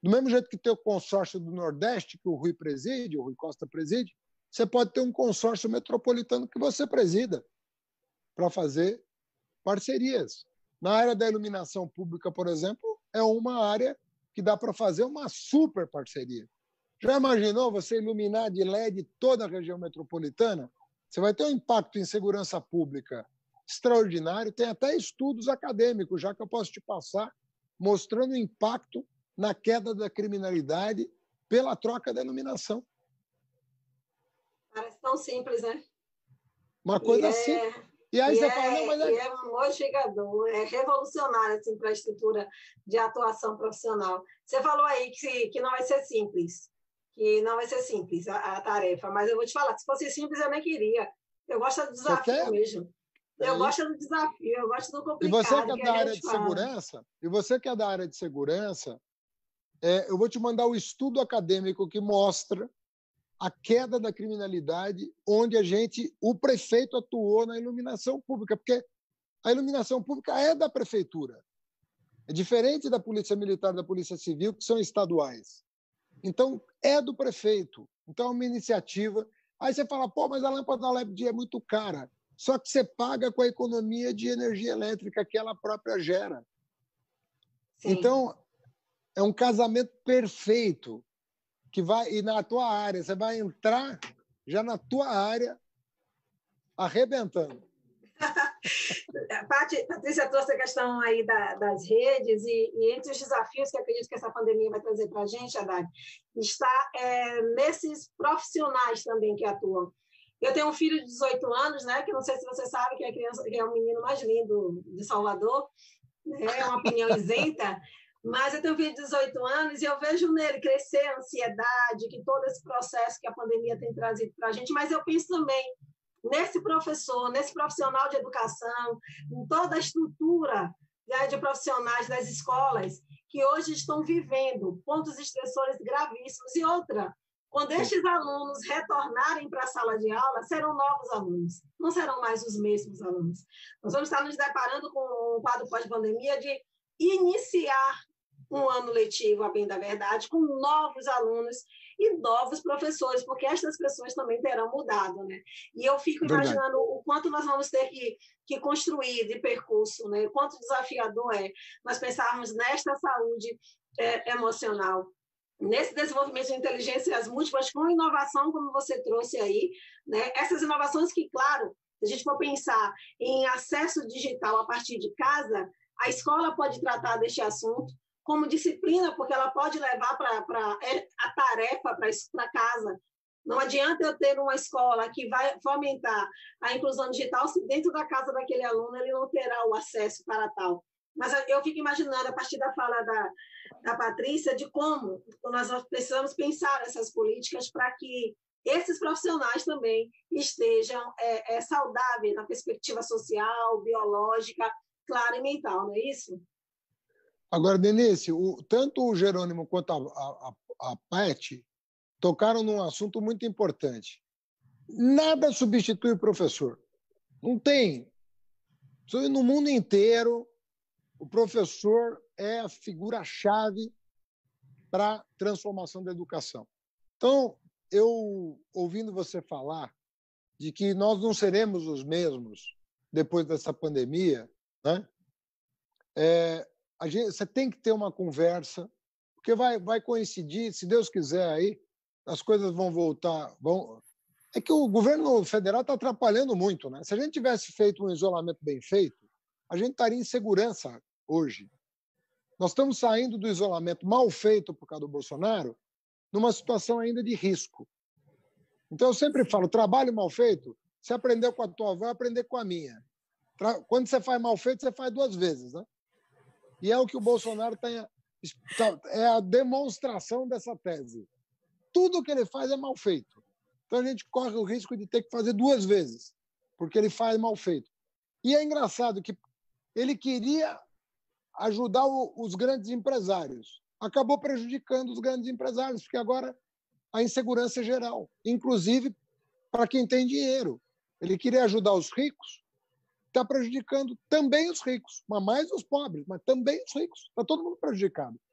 Do mesmo jeito que tem o consórcio do Nordeste, que o Rui preside, o Rui Costa preside, você pode ter um consórcio metropolitano que você presida para fazer parcerias. Na área da iluminação pública, por exemplo, é uma área que dá para fazer uma super parceria. Já imaginou você iluminar de L E D toda a região metropolitana? Você vai ter um impacto em segurança pública extraordinário. Tem até estudos acadêmicos, já que eu posso te passar, mostrando o impacto na queda da criminalidade pela troca da iluminação.
Parece tão simples, né?
Uma coisa
e
assim.
É,
e aí
e
você
é,
fala, não, mas é...
E é modificador, é revolucionário assim, para a estrutura de atuação profissional. Você falou aí que, que não vai ser simples, que não vai ser simples a, a tarefa, mas eu vou te falar, se fosse simples eu nem queria. Eu gosto do desafio mesmo. Eu é gosto do desafio, eu gosto do complicado.
E você que é
que
da área de
fala.
segurança, e você que é da área de segurança, é, eu vou te mandar o estudo acadêmico que mostra a queda da criminalidade, onde a gente, o prefeito atuou na iluminação pública, porque a iluminação pública é da prefeitura. É diferente da Polícia Militar e da Polícia Civil, que são estaduais. Então, é do prefeito. Então, é uma iniciativa. Aí você fala, pô, mas a lâmpada L E D é muito cara. Só que você paga com a economia de energia elétrica que ela própria gera. Sim. Então, é um casamento perfeito. Que vai, e na tua área, você vai entrar já na tua área arrebentando.
Patrícia trouxe a questão aí da, das redes e, e entre os desafios que eu acredito que essa pandemia vai trazer para a gente, Haddad, está é, nesses profissionais também que atuam. Eu tenho um filho de dezoito anos, né, que não sei se você sabe que é, criança, que é o menino mais lindo de Salvador, né, é uma opinião isenta, mas eu tenho um filho de dezoito anos e eu vejo nele crescer a ansiedade, que todo esse processo que a pandemia tem trazido para a gente, mas eu penso também nesse professor, nesse profissional de educação, em toda a estrutura, né, de profissionais das escolas que hoje estão vivendo pontos estressores gravíssimos. E outra, quando estes alunos retornarem para a sala de aula, serão novos alunos, não serão mais os mesmos alunos. Nós vamos estar nos deparando com um quadro pós-pandemia de iniciar um ano letivo, a bem da verdade, com novos alunos e novos professores, porque estas pessoas também terão mudado, né? E eu fico imaginando Verdade. o quanto nós vamos ter que, que construir de percurso, né? O quanto desafiador é nós pensarmos nesta saúde é, emocional, nesse desenvolvimento de inteligências múltiplas com inovação, como você trouxe aí, né? Essas inovações que, claro, se a gente for pensar em acesso digital a partir de casa, a escola pode tratar deste assunto como disciplina, porque ela pode levar para a tarefa para casa. Não adianta eu ter uma escola que vai fomentar a inclusão digital se dentro da casa daquele aluno ele não terá o acesso para tal. Mas eu fico imaginando, a partir da fala da, da Patrícia, de como nós precisamos pensar essas políticas para que esses profissionais também estejam é, é, saudáveis na perspectiva social, biológica, clara e mental, não é isso?
Agora, Denise, o, tanto o Jerônimo quanto a, a, a Paty tocaram num assunto muito importante. Nada substitui o professor. Não tem. No mundo inteiro, o professor é a figura-chave para a transformação da educação. Então, eu, ouvindo você falar de que nós não seremos os mesmos depois dessa pandemia, né? É, a gente, você tem que ter uma conversa, porque vai, vai coincidir, se Deus quiser, aí as coisas vão voltar. Vão... É que o governo federal está atrapalhando muito, né? Se a gente tivesse feito um isolamento bem feito, a gente estaria em segurança hoje. Nós estamos saindo do isolamento mal feito por causa do Bolsonaro numa situação ainda de risco. Então, eu sempre falo, trabalho mal feito, você aprendeu com a tua avó, aprender com a minha. Quando você faz mal feito, você faz duas vezes, né? E é o que o Bolsonaro tem, é a demonstração dessa tese. Tudo que ele faz é mal feito. Então a gente corre o risco de ter que fazer duas vezes, porque ele faz mal feito. E é engraçado que ele queria ajudar os grandes empresários. Acabou prejudicando os grandes empresários, porque agora a insegurança é geral, inclusive para quem tem dinheiro. Ele queria ajudar os ricos, está prejudicando também os ricos, mas mais os pobres, mas também os ricos. Está todo mundo prejudicado.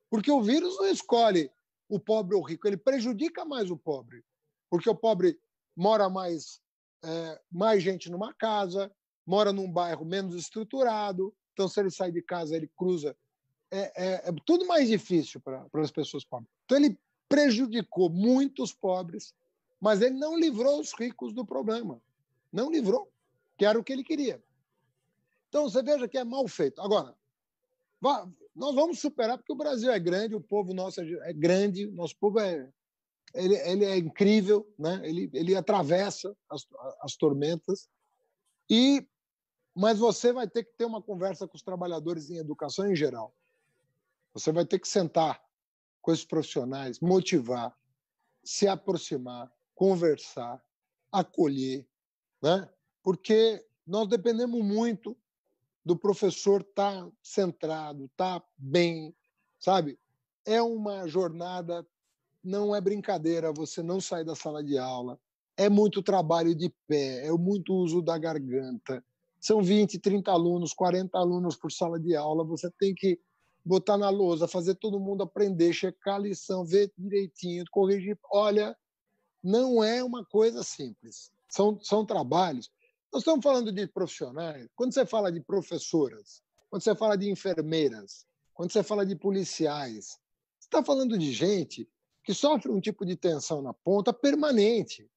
Porque o vírus não escolhe o pobre ou o rico, ele prejudica mais o pobre. Porque o pobre mora mais, é, mais gente numa casa, mora num bairro menos estruturado, então, se ele sai de casa, ele cruza. É, é, é tudo mais difícil para as pessoas pobres. Então, ele prejudicou muitos pobres, mas ele não livrou os ricos do problema. Não livrou, que era o que ele queria. Então, você veja que é mal feito. Agora, vá, nós vamos superar, porque o Brasil é grande, o povo nosso é grande, nosso povo é, ele, ele é incrível, né? ele, ele atravessa as, as tormentas, e, mas você vai ter que ter uma conversa com os trabalhadores em educação em geral. Você vai ter que sentar com esses profissionais, motivar, se aproximar, conversar, acolher, né? Porque nós dependemos muito do professor estar centrado, estar bem, sabe? É uma jornada, não é brincadeira, você não sai da sala de aula, é muito trabalho de pé, é muito uso da garganta, são vinte, trinta alunos, quarenta alunos por sala de aula, você tem que botar na lousa, fazer todo mundo aprender, checar a lição, ver direitinho, corrigir. Olha, não é uma coisa simples, são, são trabalhos. Nós estamos falando de profissionais. Quando você fala de professoras, quando você fala de enfermeiras, quando você fala de policiais, você está falando de gente que sofre um tipo de tensão na ponta permanente.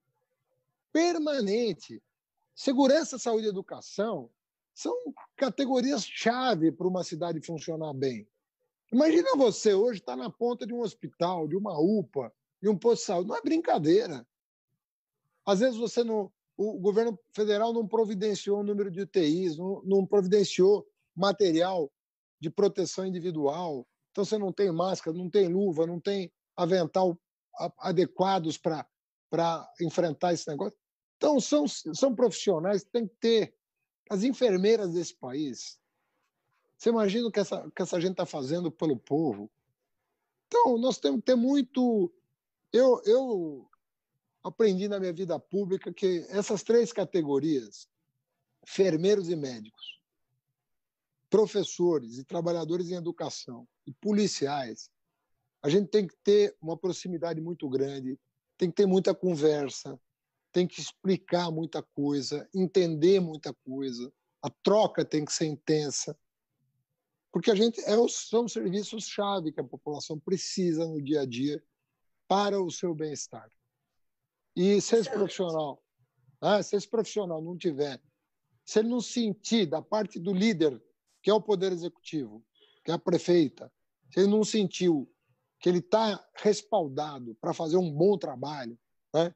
Permanente. Segurança, saúde e educação são categorias-chave para uma cidade funcionar bem. Imagina você hoje estar na ponta de um hospital, de uma U P A, de um posto de saúde. Não é brincadeira. Às vezes você não... O governo federal não providenciou o número de U T Is, não, não providenciou material de proteção individual. Então, você não tem máscara, não tem luva, não tem avental adequados para enfrentar esse negócio. Então, são, são profissionais que têm que ter. As enfermeiras desse país, você imagina o que essa, que essa gente está fazendo pelo povo? Então, nós temos que ter muito... Eu... eu aprendi na minha vida pública que essas três categorias, enfermeiros e médicos, professores e trabalhadores em educação e policiais, a gente tem que ter uma proximidade muito grande, tem que ter muita conversa, tem que explicar muita coisa, entender muita coisa, a troca tem que ser intensa, porque a gente é, são serviços-chave que a população precisa no dia a dia para o seu bem-estar. E se esse profissional, ah, se esse profissional não tiver, se ele não sentir da parte do líder, que é o Poder Executivo, que é a prefeita, se ele não sentiu que ele está respaldado para fazer um bom trabalho, né?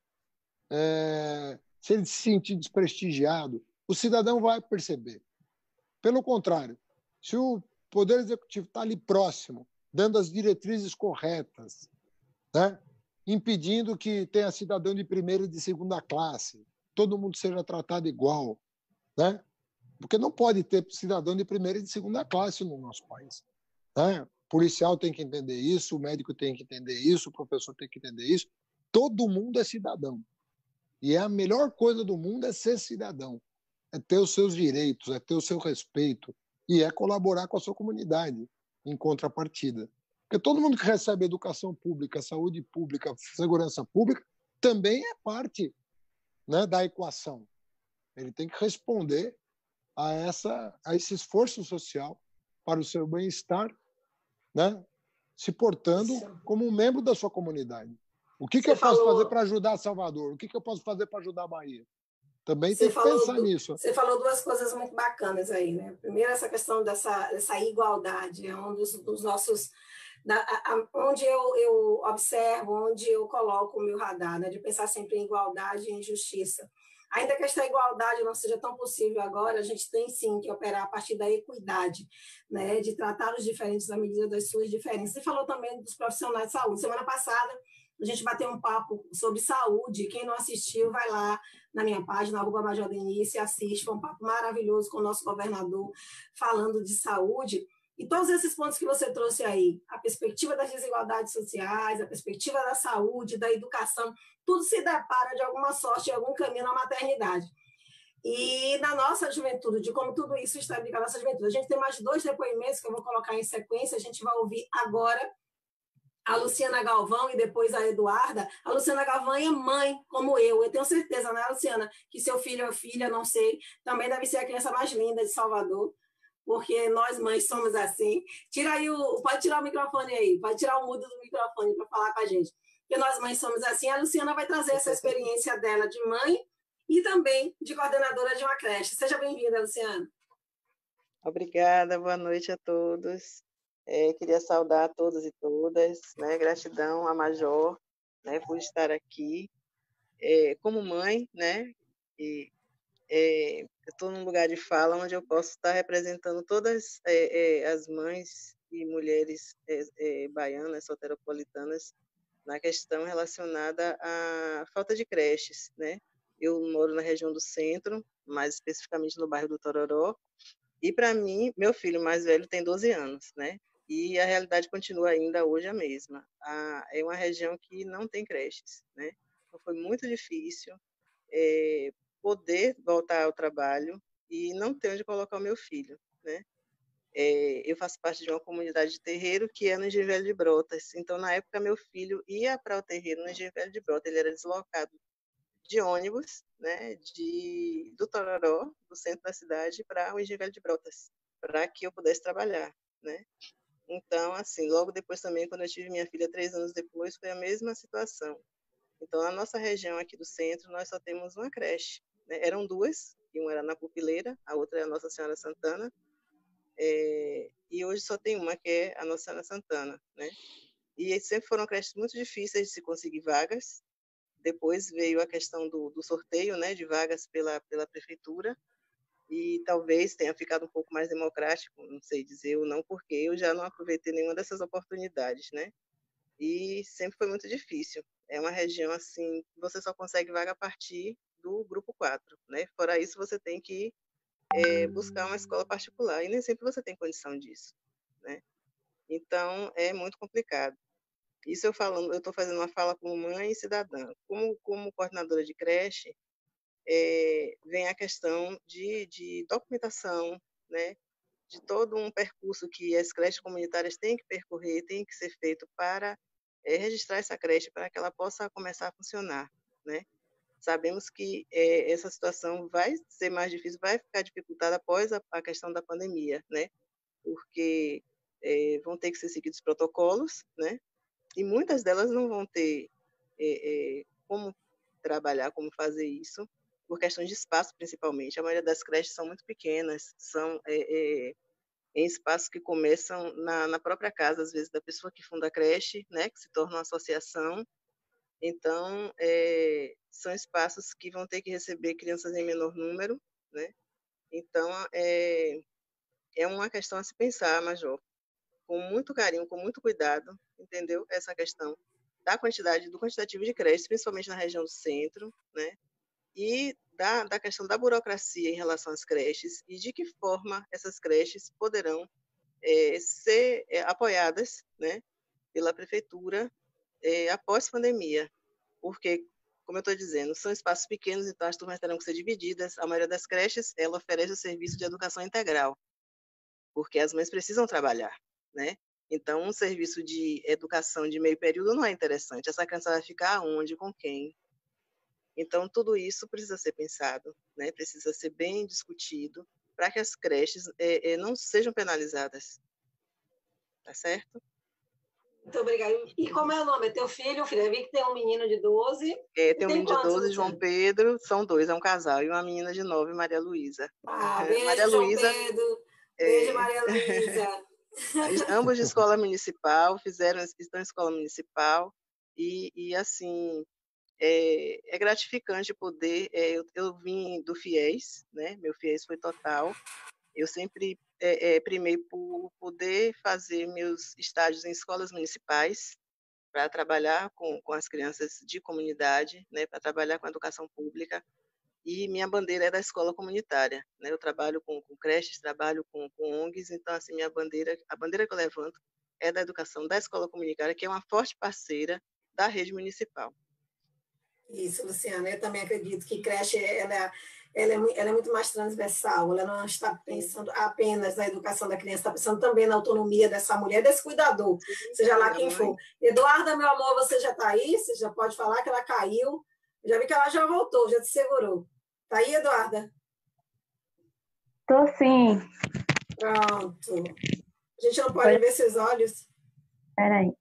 É, se ele se sentir desprestigiado, o cidadão vai perceber. Pelo contrário, se o Poder Executivo está ali próximo, dando as diretrizes corretas, né? Impedindo que tenha cidadão de primeira e de segunda classe, todo mundo seja tratado igual, né? Porque não pode ter cidadão de primeira e de segunda classe no nosso país, né? O policial tem que entender isso, o médico tem que entender isso, o professor tem que entender isso. Todo mundo é cidadão. E a melhor coisa do mundo é ser cidadão, é ter os seus direitos, é ter o seu respeito e é colaborar com a sua comunidade em contrapartida. Porque todo mundo que recebe educação pública, saúde pública, segurança pública, também é parte, né, da equação. Ele tem que responder a, essa, a esse esforço social para o seu bem-estar, né, se portando como um membro da sua comunidade. O que, que eu posso falou... fazer para ajudar Salvador? O que, que eu posso fazer para ajudar a Bahia? Também você tem que pensar
do...
nisso.
Você falou duas coisas muito bacanas aí, né? Primeiro, essa questão dessa, dessa igualdade, é um dos, dos nossos... Da, a, onde eu, eu observo, onde eu coloco o meu radar, né, de pensar sempre em igualdade e em justiça. Ainda que esta igualdade não seja tão possível agora, a gente tem sim que operar a partir da equidade, né, de tratar os diferentes à medida das suas diferenças. Você falou também dos profissionais de saúde. Semana passada, a gente bateu um papo sobre saúde. Quem não assistiu, vai lá na minha página, arroba Major Denise, assiste. Foi um papo maravilhoso com o nosso governador, falando de saúde. E todos esses pontos que você trouxe aí, a perspectiva das desigualdades sociais, a perspectiva da saúde, da educação, tudo se depara de alguma sorte, de algum caminho na maternidade. E na nossa juventude, de como tudo isso está ligado à nossa juventude. A gente tem mais dois depoimentos que eu vou colocar em sequência, a gente vai ouvir agora a Luciana Galvão e depois a Eduarda. A Luciana Galvão é mãe, como eu. Eu tenho certeza, né, Luciana, que seu filho ou filha, não sei, também deve ser a criança mais linda de Salvador, porque nós mães somos assim. Tira aí o, pode tirar o microfone aí, pode tirar o mudo do microfone para falar com a gente. Porque nós mães somos assim. A Luciana vai trazer essa experiência dela de mãe e também de coordenadora de uma creche. Seja bem-vinda, Luciana.
Obrigada, boa noite a todos. É, queria saudar a todos e todas, né? Gratidão à Major, né, por estar aqui. É, como mãe, né? E, é, eu estou num lugar de fala onde eu posso estar representando todas é, é, as mães e mulheres é, é, baianas, soteropolitanas, na questão relacionada à falta de creches, né? Eu moro na região do centro, mais especificamente no bairro do Tororó, e para mim, meu filho mais velho tem doze anos, né? E a realidade continua ainda hoje a mesma. A, é uma região que não tem creches, né? Então foi muito difícil é, poder voltar ao trabalho e não ter onde colocar o meu filho, né? É, eu faço parte de uma comunidade de terreiro que é no Engenho Velho de Brotas. Então, na época, meu filho ia para o terreiro no Engenho Velho de Brotas. Ele era deslocado de ônibus, né, de, do Tororó, do centro da cidade, para o Engenho Velho de Brotas, para que eu pudesse trabalhar, né? Então, assim, logo depois também, quando eu tive minha filha, três anos depois, foi a mesma situação. Então, na nossa região aqui do centro, nós só temos uma creche, né? Eram duas, e uma era na Pupileira, a outra é a Nossa Senhora Santana, é, e hoje só tem uma, que é a Nossa Senhora Santana, né? E sempre foram creches muito difíceis de se conseguir vagas. Depois veio a questão do, do sorteio, né, de vagas pela, pela prefeitura, e talvez tenha ficado um pouco mais democrático, não sei dizer ou não, porque eu já não aproveitei nenhuma dessas oportunidades, né? E sempre foi muito difícil. É uma região assim, você só consegue vaga a partir do grupo quatro, né? Fora isso, você tem que é, buscar uma escola particular, e nem sempre você tem condição disso, né? Então, é muito complicado. Isso eu falando, eu estou fazendo uma fala como mãe e cidadã. Como, como coordenadora de creche, é, vem a questão de, de documentação, né, de todo um percurso que as creches comunitárias têm que percorrer, tem que ser feito para é, registrar essa creche, para que ela possa começar a funcionar, né? Sabemos que é, essa situação vai ser mais difícil, vai ficar dificultada após a, a questão da pandemia, né? Porque é, vão ter que ser seguidos protocolos, né? E muitas delas não vão ter é, é, como trabalhar, como fazer isso, por questões de espaço, principalmente. A maioria das creches são muito pequenas, são é, é, em espaços que começam na, na própria casa, às vezes, da pessoa que funda a creche, né, que se torna uma associação. Então, é, são espaços que vão ter que receber crianças em menor número, né? Então, é, é uma questão a se pensar, Major, com muito carinho, com muito cuidado, entendeu? Essa questão da quantidade, do quantitativo de creches, principalmente na região do centro, né? E da, da questão da burocracia em relação às creches e de que forma essas creches poderão é, ser é, apoiadas, né, pela prefeitura é, após pandemia, porque, como eu estou dizendo, são espaços pequenos, então as turmas terão que ser divididas. A maioria das creches, ela oferece o serviço de educação integral, porque as mães precisam trabalhar, né? Então, um serviço de educação de meio período não é interessante. Essa criança vai ficar onde, com quem? Então, tudo isso precisa ser pensado, né? Precisa ser bem discutido para que as creches é, é, não sejam penalizadas. Tá certo?
Muito obrigada. E como é o nome? É teu filho? Filho? Eu vi que tem um menino de doze.
É, tem um
tem
menino de doze,
Luciano?
João Pedro, são dois, é um casal, e uma menina de nove, Maria Luísa.
Ah, beijo,
Maria
João
Luísa,
Pedro. Beijo,
é,
Maria Luísa.
ambos de escola municipal, fizeram, estão em escola municipal, e, e assim, é, é gratificante poder, é, eu, eu vim do FIES, né, meu FIES foi total, eu sempre é, é, primei por poder fazer meus estágios em escolas municipais, para trabalhar com, com as crianças de comunidade, né, para trabalhar com a educação pública, e minha bandeira é da escola comunitária, né, eu trabalho com, com creches, trabalho com, com O N Gs, então, assim, minha bandeira, a bandeira que eu levanto é da educação da escola comunitária, que é uma forte parceira da rede municipal.
Isso, Luciana, eu também acredito que creche ela, ela, é, ela é muito mais transversal, ela não está pensando apenas na educação da criança, está pensando também na autonomia dessa mulher, desse cuidador, seja lá quem for. Eduarda, meu amor, você já está aí? Você já pode falar que ela caiu? Eu já vi que ela já voltou, já te segurou. Está aí, Eduarda?
Tô sim.
Pronto. A gente não pode Foi. ver seus olhos?
Espera aí.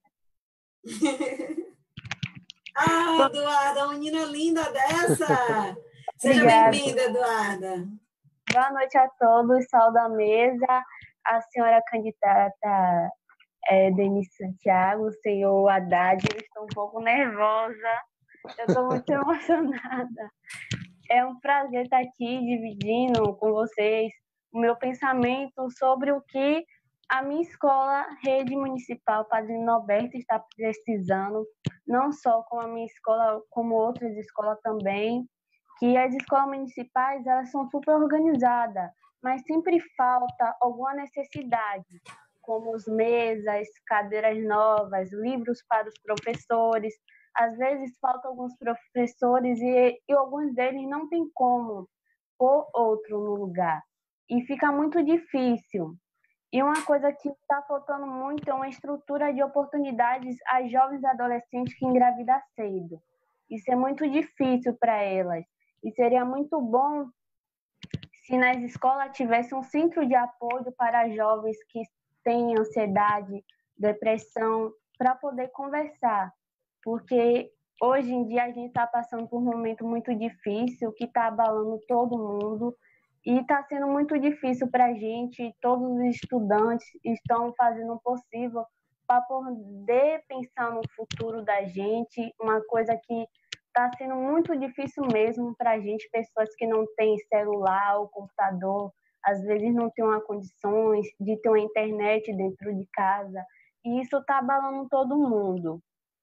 Ah, Eduarda, uma menina linda dessa! Seja bem-vinda, Eduarda.
Boa noite a todos, saúdo à mesa, a senhora candidata é, Denise Santiago, o senhor Haddad. Eu estou um pouco nervosa, eu estou muito emocionada. É um prazer estar aqui dividindo com vocês o meu pensamento sobre o que a minha escola, Rede Municipal Padre Norberto, está precisando, não só com a minha escola, como outras escolas também, que as escolas municipais, elas são super organizadas, mas sempre falta alguma necessidade, como as mesas, cadeiras novas, livros para os professores. Às vezes faltam alguns professores e, e alguns deles não tem como pôr outro no lugar. E fica muito difícil. E uma coisa que está faltando muito é uma estrutura de oportunidades às jovens e adolescentes que engravidam cedo. Isso é muito difícil para elas. E seria muito bom se nas escolas tivesse um centro de apoio para jovens que têm ansiedade, depressão, para poder conversar. Porque hoje em dia a gente está passando por um momento muito difícil, que está abalando todo mundo. E está sendo muito difícil para a gente, todos os estudantes estão fazendo o possível para poder pensar no futuro da gente, uma coisa que está sendo muito difícil mesmo para a gente, pessoas que não têm celular ou computador, às vezes não têm uma condições de ter uma internet dentro de casa, e isso está abalando todo mundo.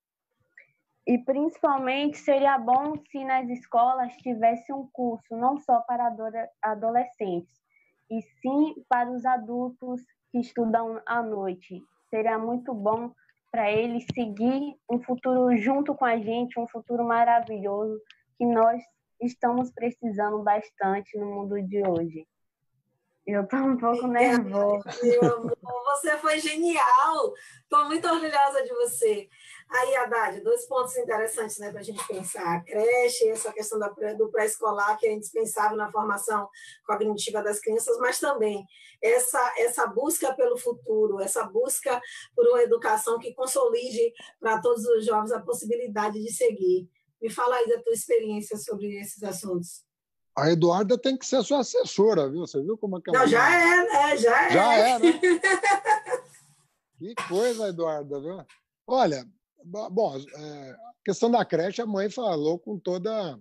E, principalmente, seria bom se nas escolas tivesse um curso não só para adolescentes, e sim para os adultos que estudam à noite. Seria muito bom para eles seguir um futuro junto com a gente, um futuro maravilhoso que nós estamos precisando bastante no mundo de hoje. Eu estou um pouco nervosa.
Meu amor, você foi genial! Estou muito orgulhosa de você. Aí, Haddad, dois pontos interessantes, né, para a gente pensar. A creche, essa questão da, do pré-escolar, que é indispensável na formação cognitiva das crianças, mas também essa, essa busca pelo futuro, essa busca por uma educação que consolide para todos os jovens a possibilidade de seguir. Me fala aí da tua experiência sobre esses assuntos.
A Eduarda tem que ser a sua assessora, viu? Você viu como é que ela...
Não, já é, né? Já é.
Já é, né? Que coisa, Eduarda, viu? Olha, bom, é, a questão da creche, a mãe falou com toda,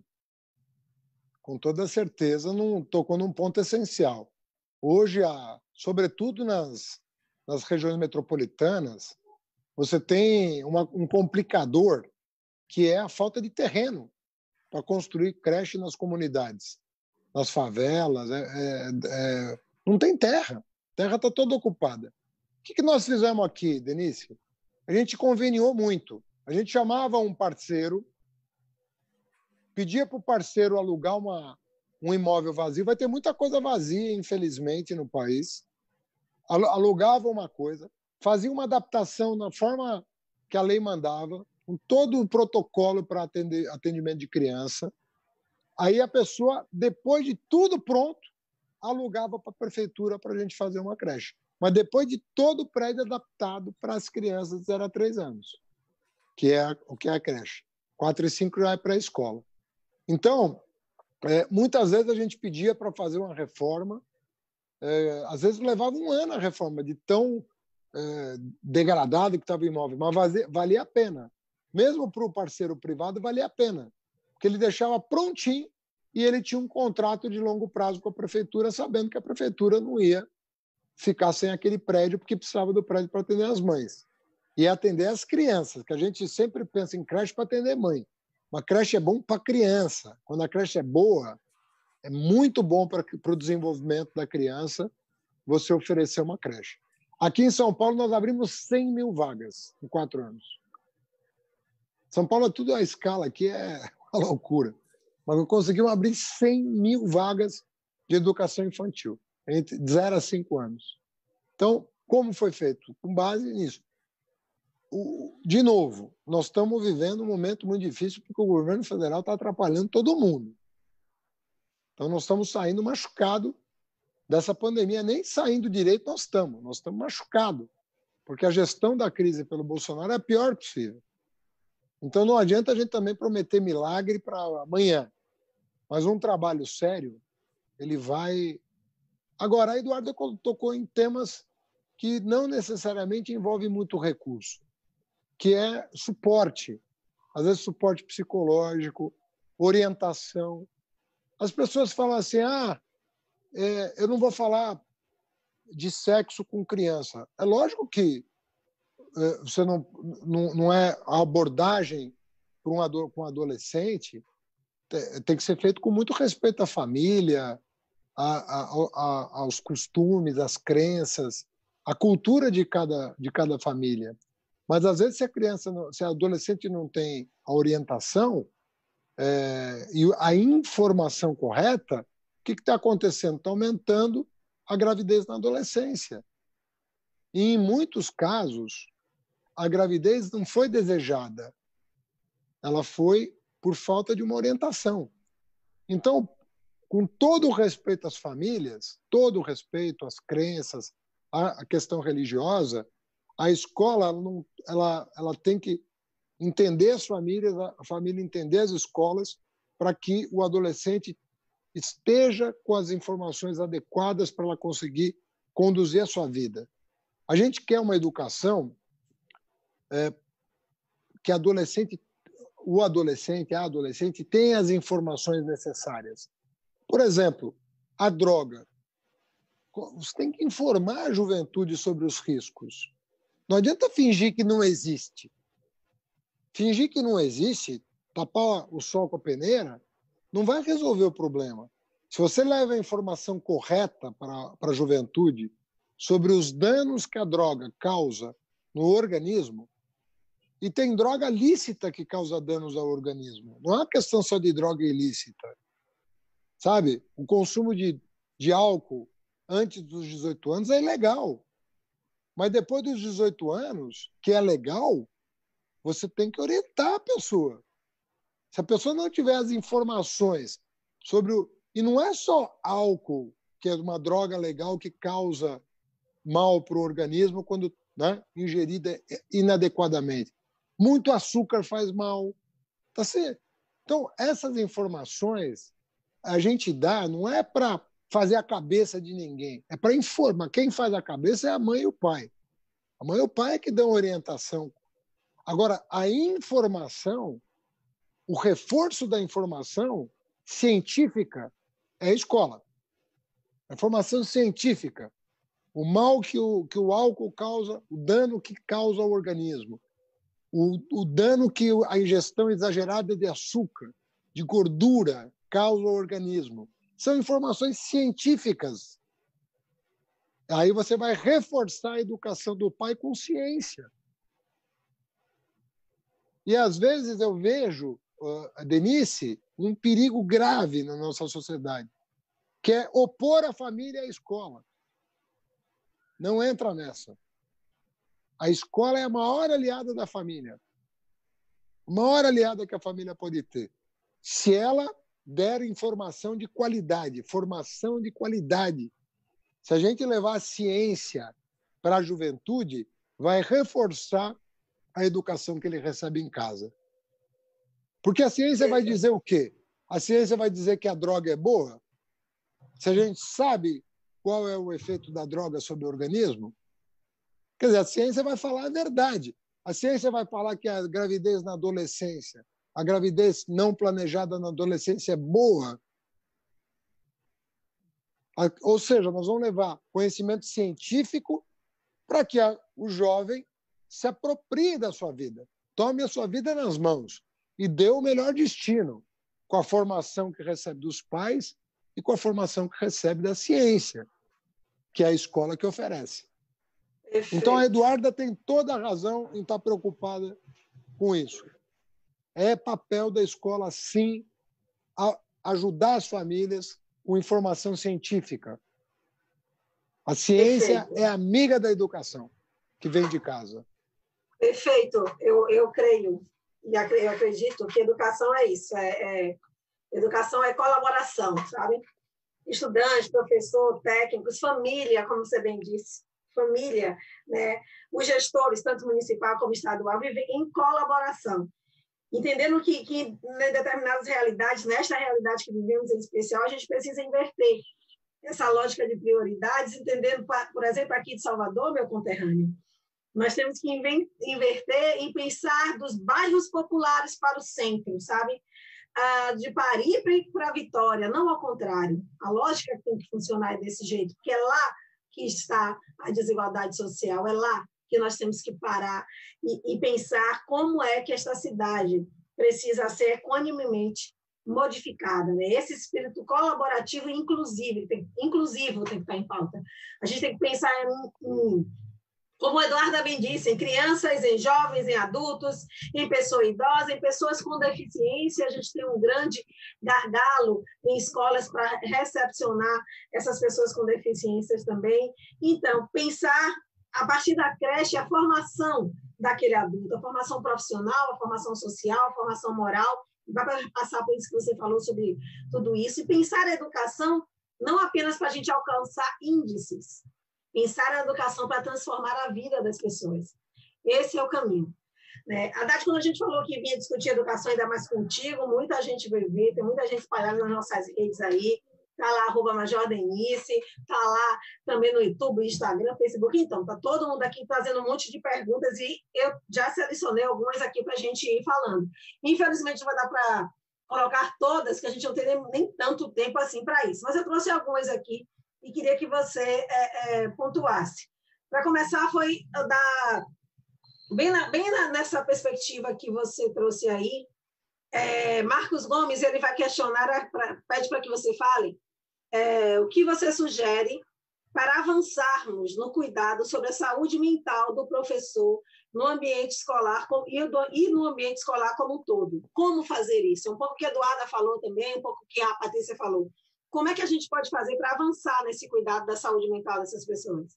com toda certeza, num, tocou num ponto essencial. Hoje, a, sobretudo nas, nas regiões metropolitanas, você tem uma, um complicador, que é a falta de terreno para construir creche nas comunidades, nas favelas. É, é, é, não tem terra. A terra está toda ocupada. O que, que nós fizemos aqui, Denise? A gente conveniou muito. A gente chamava um parceiro, pedia para o parceiro alugar uma, um imóvel vazio. Vai ter muita coisa vazia, infelizmente, no país. Alugava uma coisa, fazia uma adaptação na forma que a lei mandava, com todo o protocolo para atender, atendimento de criança. Aí a pessoa, depois de tudo pronto, alugava para a prefeitura para a gente fazer uma creche. Mas depois de todo o prédio adaptado para as crianças de zero a três anos, que é o que é a creche. quatro e cinco já é pré-escola. Então, é, muitas vezes a gente pedia para fazer uma reforma, é, às vezes levava um ano a reforma, de tão é, degradado que estava o imóvel, mas valia, valia a pena. Mesmo para o parceiro privado, valia a pena, porque ele deixava prontinho e ele tinha um contrato de longo prazo com a prefeitura, sabendo que a prefeitura não ia ficar sem aquele prédio, porque precisava do prédio para atender as mães. E atender as crianças, que a gente sempre pensa em creche para atender mãe. Uma creche é bom para criança. Quando a creche é boa, é muito bom para, para o desenvolvimento da criança você oferecer uma creche. Aqui em São Paulo, nós abrimos cem mil vagas em quatro anos. São Paulo é tudo a escala aqui, é uma loucura. Mas nós conseguimos abrir cem mil vagas de educação infantil, entre zero a cinco anos. Então, como foi feito? Com base nisso. O, de novo, nós estamos vivendo um momento muito difícil porque o governo federal está atrapalhando todo mundo. Então, nós estamos saindo machucados dessa pandemia. Nem saindo direito nós estamos. Nós estamos machucados, porque a gestão da crise pelo Bolsonaro é a pior possível. Então, não adianta a gente também prometer milagre para amanhã. Mas um trabalho sério, ele vai... Agora, a Eduarda tocou em temas que não necessariamente envolvem muito recurso, que é suporte. Às vezes, suporte psicológico, orientação. As pessoas falam assim, ah, é, eu não vou falar de sexo com criança. É lógico que é, você não, não, não é a abordagem para um ado, com um adolescente, tem que ser feito com muito respeito à família, a, a, a, aos costumes, às crenças, à cultura de cada, de cada família. Mas, às vezes, se a criança, não, se a adolescente não tem a orientação é, e a informação correta, o que está acontecendo? Está aumentando a gravidez na adolescência. E, em muitos casos, a gravidez não foi desejada. Ela foi por falta de uma orientação. Então, com todo o respeito às famílias, todo o respeito às crenças, à questão religiosa, a escola ela, não, ela, ela tem que entender as famílias, a família entender as escolas, para que o adolescente esteja com as informações adequadas para ela conseguir conduzir a sua vida. A gente quer uma educação é, que adolescente, o adolescente, a adolescente, tenha as informações necessárias. Por exemplo, a droga. Você tem que informar a juventude sobre os riscos. Não adianta fingir que não existe. Fingir que não existe, tapar o sol com a peneira, não vai resolver o problema. Se você leva a informação correta para, para a juventude sobre os danos que a droga causa no organismo, e tem droga lícita que causa danos ao organismo. Não é uma questão só de droga ilícita. Sabe? O consumo de, de álcool antes dos dezoito anos é ilegal. Mas depois dos dezoito anos, que é legal, você tem que orientar a pessoa. Se a pessoa não tiver as informações sobre o... E não é só álcool, que é uma droga legal que causa mal para o organismo quando, né, ingerida inadequadamente. Muito açúcar faz mal. Tá certo? Então, essas informações a gente dá não é para fazer a cabeça de ninguém, é para informar. Quem faz a cabeça é a mãe e o pai. A mãe e o pai é que dão orientação. Agora, a informação, o reforço da informação científica é a escola. A informação científica. O mal que o, que o álcool causa, o dano que causa ao organismo, o, o dano que a ingestão exagerada de açúcar, de gordura, causa ao organismo. São informações científicas. Aí você vai reforçar a educação do pai com ciência. E, às vezes, eu vejo, uh, Denise, um perigo grave na nossa sociedade, que é opor a família à escola. Não entra nessa. A escola é a maior aliada da família. A maior aliada que a família pode ter. Se ela der informação de qualidade, formação de qualidade. Se a gente levar a ciência para a juventude, vai reforçar a educação que ele recebe em casa. Porque a ciência vai dizer o quê? A ciência vai dizer que a droga é boa? Se a gente sabe qual é o efeito da droga sobre o organismo, quer dizer, a ciência vai falar a verdade. A ciência vai falar que a gravidez na adolescência, a gravidez não planejada na adolescência é boa. Ou seja, nós vamos levar conhecimento científico para que a, o jovem se aproprie da sua vida, tome a sua vida nas mãos e dê o melhor destino, com a formação que recebe dos pais e com a formação que recebe da ciência, que é a escola que oferece. Perfeito. Então, a Eduarda tem toda a razão em estar preocupada com isso. é papel da escola, sim, a ajudar as famílias com informação científica. A ciência
Perfeito.
é amiga da educação, que vem de casa.
Perfeito, eu, eu creio, e eu acredito que educação é isso, é, é, educação é colaboração, sabe? Estudante, professor, técnicos, família, como você bem disse, família, né? Os gestores, tanto municipal como estadual, vivem em colaboração. Entendendo que, que em determinadas realidades, nesta realidade que vivemos em especial, a gente precisa inverter essa lógica de prioridades, entendendo, por exemplo, aqui de Salvador, meu conterrâneo, nós temos que inverter e pensar dos bairros populares para o centro, sabe? Ah, de Paris para Vitória, não ao contrário. A lógica tem que funcionar desse jeito, porque é lá que está a desigualdade social, é lá que nós temos que parar e, e pensar como é que esta cidade precisa ser equanimemente modificada, né? Esse espírito colaborativo e inclusivo tem, inclusivo tem que estar em pauta. A gente tem que pensar em, em como o Eduardo bem disse, em crianças, em jovens, em adultos, em pessoa idosa, em pessoas com deficiência. A gente tem um grande gargalo em escolas para recepcionar essas pessoas com deficiências também. Então, pensar a partir da creche a formação daquele adulto, a formação profissional, a formação social, a formação moral, vai passar por isso que você falou sobre tudo isso, e pensar a educação não apenas para a gente alcançar índices, pensar a educação para transformar a vida das pessoas. Esse é o caminho. Né? Haddad, quando a gente falou que vinha discutir educação ainda mais contigo, muita gente veio ver, tem muita gente espalhada nas nossas redes aí, está lá, arroba Major Denise, está lá também no YouTube, Instagram, Facebook. Então, está todo mundo aqui fazendo um monte de perguntas e eu já selecionei algumas aqui para a gente ir falando. Infelizmente, não vai dar para colocar todas, que a gente não tem nem, nem tanto tempo assim para isso, mas eu trouxe algumas aqui e queria que você é, é, pontuasse. Para começar, foi da, bem, na, bem na, nessa perspectiva que você trouxe aí, é, Marcos Gomes, ele vai questionar, pra, pede para que você fale, é, o que você sugere para avançarmos no cuidado sobre a saúde mental do professor no ambiente escolar e, do, e no ambiente escolar como um todo. Como fazer isso? Um pouco que a Eduarda falou também, um pouco que a Patrícia falou. Como é que a gente pode fazer para avançar nesse cuidado da saúde mental dessas pessoas?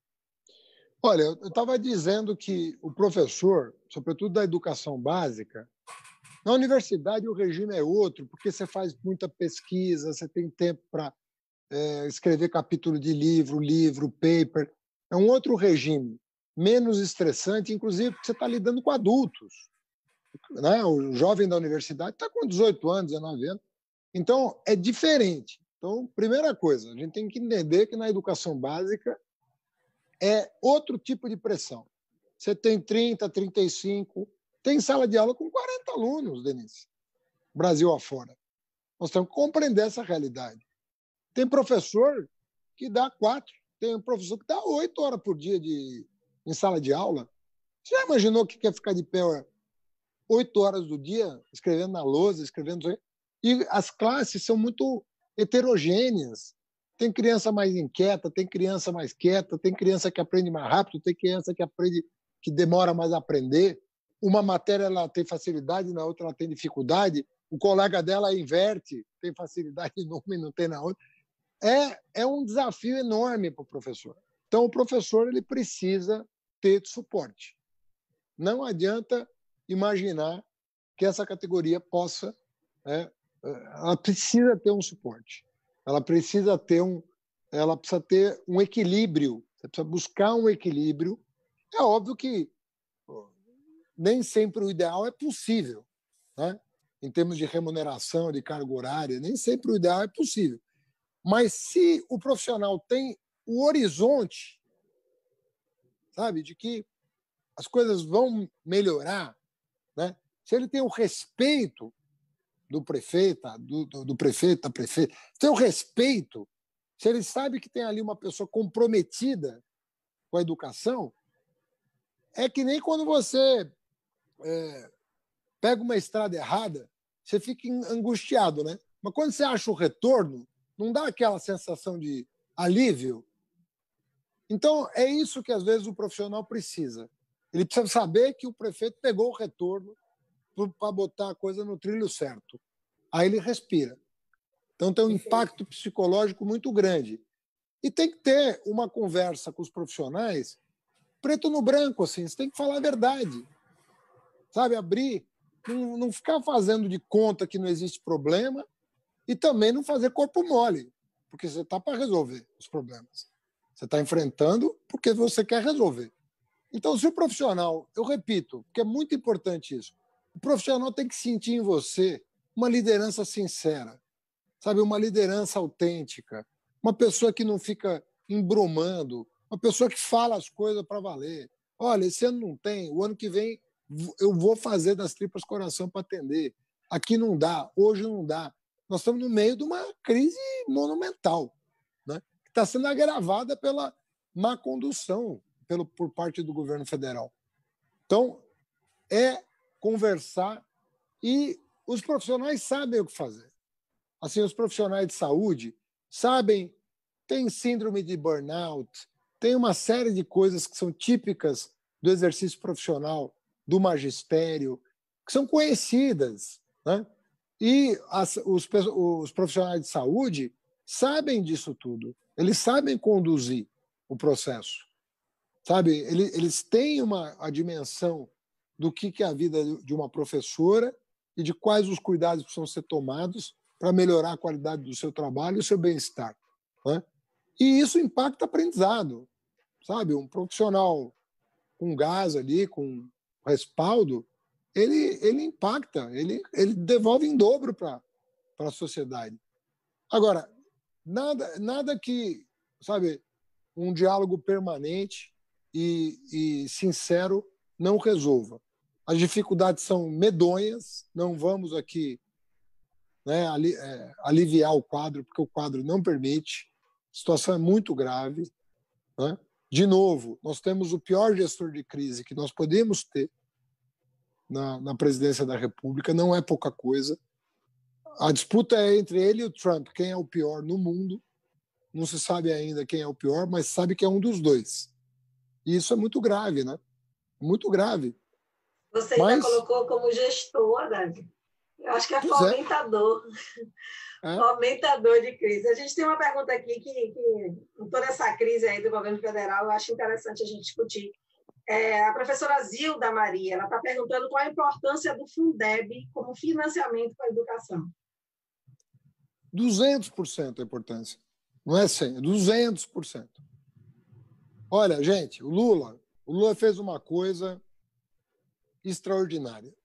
Olha, eu estava dizendo que o professor, sobretudo da educação básica, na universidade o regime é outro, porque você faz muita pesquisa, você tem tempo para é, escrever capítulo de livro, livro, paper. É um outro regime, menos estressante, inclusive porque você está lidando com adultos. Né? O jovem da universidade está com dezoito anos, dezenove anos. Então, é diferente. Então, primeira coisa, a gente tem que entender que na educação básica é outro tipo de pressão. Você tem trinta, trinta e cinco, tem sala de aula com quarenta alunos, Denise, Brasil afora. Nós temos que compreender essa realidade. Tem professor que dá quatro, tem um professor que dá oito horas por dia de, em sala de aula. Você já imaginou que quer ficar de pé oito horas do dia, escrevendo na lousa, escrevendo... E as classes são muito heterogêneas. Tem criança mais inquieta, tem criança mais quieta, tem criança que aprende mais rápido, tem criança que aprende que demora mais a aprender. Uma matéria ela tem facilidade, na outra ela tem dificuldade. O colega dela inverte, tem facilidade numa e não tem na outra. É, é um desafio enorme para o professor. Então, o professor ele precisa ter suporte. Não adianta imaginar que essa categoria possa... Né, ela precisa ter um suporte. Ela precisa ter um, ela precisa ter um equilíbrio. Você precisa buscar um equilíbrio. É óbvio que nem sempre o ideal é possível, né? Em termos de remuneração, de carga horária, nem sempre o ideal é possível. Mas se o profissional tem o horizonte, sabe, de que as coisas vão melhorar, né? Se ele tem o respeito do prefeito, do, do, do prefeito, da prefeita, se tem o respeito, se ele sabe que tem ali uma pessoa comprometida com a educação, é que nem quando você é, pega uma estrada errada, você fica angustiado, né? Mas quando você acha o retorno, não dá aquela sensação de alívio? Então, é isso que, às vezes, o profissional precisa. Ele precisa saber que o prefeito pegou o retorno, para botar a coisa no trilho certo. Aí ele respira. Então tem um impacto psicológico muito grande. E tem que ter uma conversa com os profissionais preto no branco, assim, você tem que falar a verdade. Sabe, abrir, não, não ficar fazendo de conta que não existe problema e também não fazer corpo mole, porque você está para resolver os problemas. Você está enfrentando porque você quer resolver. Então, se o profissional, eu repito, porque é muito importante isso, o profissional tem que sentir em você uma liderança sincera, sabe, uma liderança autêntica, uma pessoa que não fica embromando, uma pessoa que fala as coisas para valer. Olha, esse ano não tem, o ano que vem eu vou fazer das tripas coração para atender. Aqui não dá, hoje não dá. Nós estamos no meio de uma crise monumental, né? Que está sendo agravada pela má condução pelo, por parte do governo federal. Então, é conversar e os profissionais sabem o que fazer. Assim, os profissionais de saúde sabem, tem síndrome de burnout, tem uma série de coisas que são típicas do exercício profissional, do magistério, que são conhecidas, né? E as, os, os profissionais de saúde sabem disso tudo. Eles sabem conduzir o processo. Sabe? Eles, eles têm uma, a dimensão do que, que é a vida de uma professora e de quais os cuidados precisam ser tomados para melhorar a qualidade do seu trabalho e o seu bem-estar, né? E isso impacta aprendizado. Sabe? Um profissional com gás ali, com respaldo, ele, ele impacta, ele, ele devolve em dobro para a sociedade. Agora, nada, nada que, sabe, um diálogo permanente e, e sincero não resolva. As dificuldades são medonhas, não vamos aqui, né, ali, é, aliviar o quadro, porque o quadro não permite, a situação é muito grave, né? De novo, nós temos o pior gestor de crise que nós podemos ter na, na presidência da República, não é pouca coisa. A disputa é entre ele e o Trump, quem é o pior no mundo. Não se sabe ainda quem é o pior, mas sabe que é um dos dois. E isso é muito grave, né? Muito grave.
Você
mas...
ainda colocou como gestor, Haddad. Eu acho que é fomentador. É. Fomentador de crise. A gente tem uma pergunta aqui que, que com toda essa crise aí do governo federal, eu acho interessante a gente discutir. É, a professora Zilda Maria, ela está perguntando qual a importância do Fundeb como financiamento para a educação.
duzentos por cento a importância. Não é cem, é duzentos por cento. Olha, gente, o Lula, o Lula fez uma coisa extraordinária.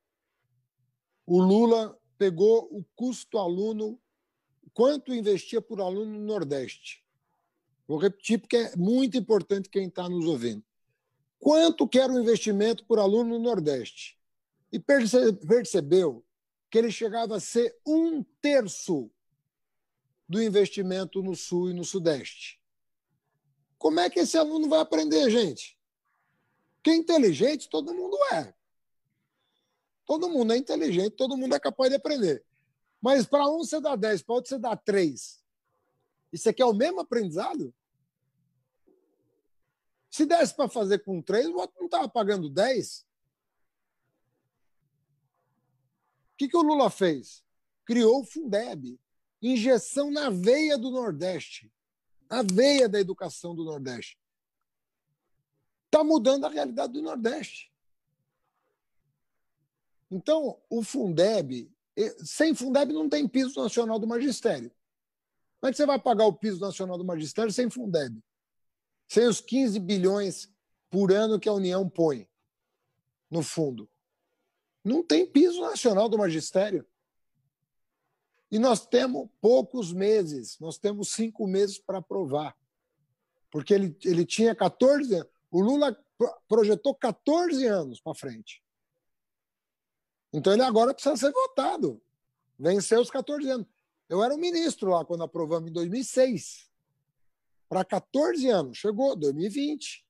O Lula pegou o custo aluno, quanto investia por aluno no Nordeste. Vou repetir porque é muito importante quem está nos ouvindo. Quanto que era o investimento por aluno no Nordeste? E percebeu que ele chegava a ser um terço do investimento no Sul e no Sudeste. Como é que esse aluno vai aprender, gente? Porque inteligente todo mundo é. Todo mundo é inteligente, todo mundo é capaz de aprender. Mas para um você dá dez, para outro você dá três. Isso aqui é o mesmo aprendizado? Se desse para fazer com três, o outro não estava pagando dez. O que, que o Lula fez? Criou o Fundeb, injeção na veia do Nordeste, na veia da educação do Nordeste. Está mudando a realidade do Nordeste. Então, o Fundeb, sem Fundeb não tem piso nacional do magistério. Como é que você vai pagar o piso nacional do magistério sem Fundeb? Sem os quinze bilhões por ano que a União põe no fundo. Não tem piso nacional do magistério. E nós temos poucos meses, nós temos cinco meses para aprovar. Porque ele, ele tinha quatorze anos. O Lula projetou quatorze anos para frente. Então ele agora precisa ser votado. Venceu os quatorze anos. Eu era um ministro lá quando aprovamos em dois mil e seis. Para quatorze anos. Chegou dois mil e vinte.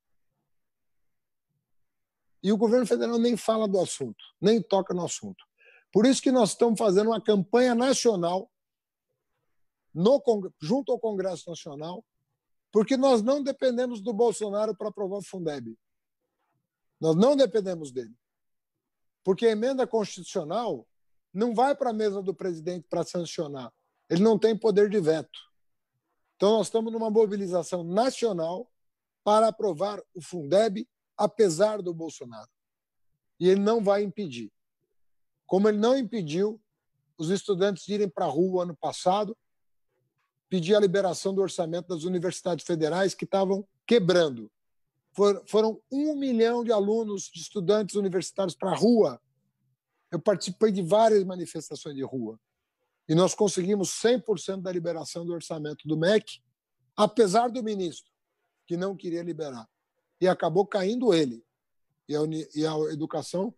E o governo federal nem fala do assunto, nem toca no assunto. Por isso que nós estamos fazendo uma campanha nacional no, junto ao Congresso Nacional, porque nós não dependemos do Bolsonaro para aprovar o Fundeb. Nós não dependemos dele. porque a emenda constitucional não vai para a mesa do presidente para sancionar. Ele não tem poder de veto. Então, nós estamos numa mobilização nacional para aprovar o Fundeb, apesar do Bolsonaro. E ele não vai impedir. Como ele não impediu os estudantes de irem para a rua ano passado, pedir a liberação do orçamento das universidades federais que estavam quebrando. Foram um milhão de alunos, de estudantes universitários para a rua. Eu participei de várias manifestações de rua. E nós conseguimos cem por cento da liberação do orçamento do M E C, apesar do ministro, que não queria liberar. E acabou caindo ele. E a, e a educação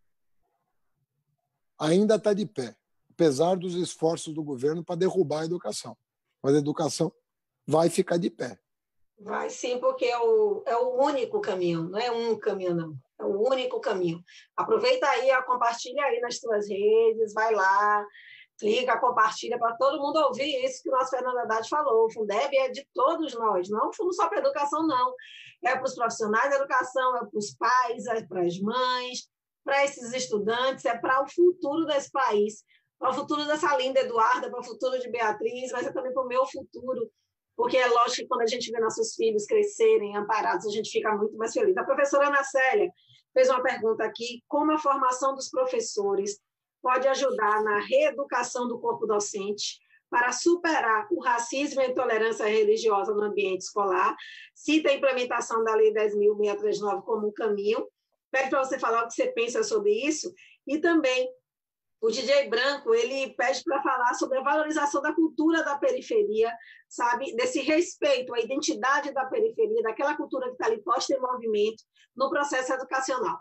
ainda está de pé, apesar dos esforços do governo para derrubar a educação. Mas a educação vai ficar de pé.
Vai sim, porque é o, é o único caminho, não é um caminho, não. É o único caminho. Aproveita aí, compartilha aí nas tuas redes, vai lá, clica, compartilha para todo mundo ouvir isso que o nosso Fernando Haddad falou. O Fundeb é de todos nós, não só para a educação, não. É para os profissionais da educação, é para os pais, é para as mães, para esses estudantes, é para o futuro desse país, para o futuro dessa linda Eduarda, para o futuro de Beatriz, mas é também para o meu futuro, porque é lógico que quando a gente vê nossos filhos crescerem, amparados, a gente fica muito mais feliz. A professora Ana Célia fez uma pergunta aqui, como a formação dos professores pode ajudar na reeducação do corpo docente para superar o racismo e a intolerância religiosa no ambiente escolar, cita a implementação da Lei dez mil seiscentos e trinta e nove como um caminho, pede para você falar o que você pensa sobre isso, e também o D J Branco, ele pede para falar sobre a valorização da cultura da periferia, sabe, desse respeito à identidade da periferia, daquela cultura que está ali posta em movimento no processo educacional.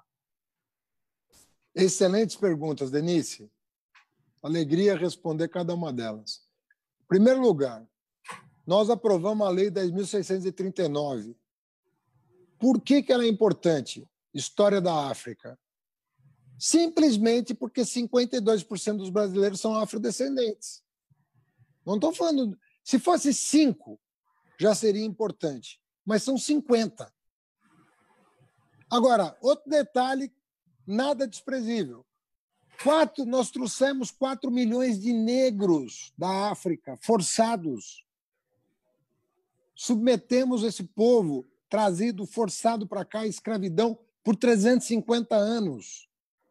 Excelentes perguntas, Denise. Alegria responder cada uma delas. Em primeiro lugar, nós aprovamos a Lei dez mil seiscentos e trinta e nove. Por que que ela é importante? História da África. Simplesmente porque cinquenta e dois por cento dos brasileiros são afrodescendentes. Não estou falando... Se fosse cinco, já seria importante. Mas são cinquenta. Agora, outro detalhe, nada desprezível. Quatro, nós trouxemos quatro milhões de negros da África, forçados. Submetemos esse povo, trazido, forçado para cá, à escravidão, por trezentos e cinquenta anos.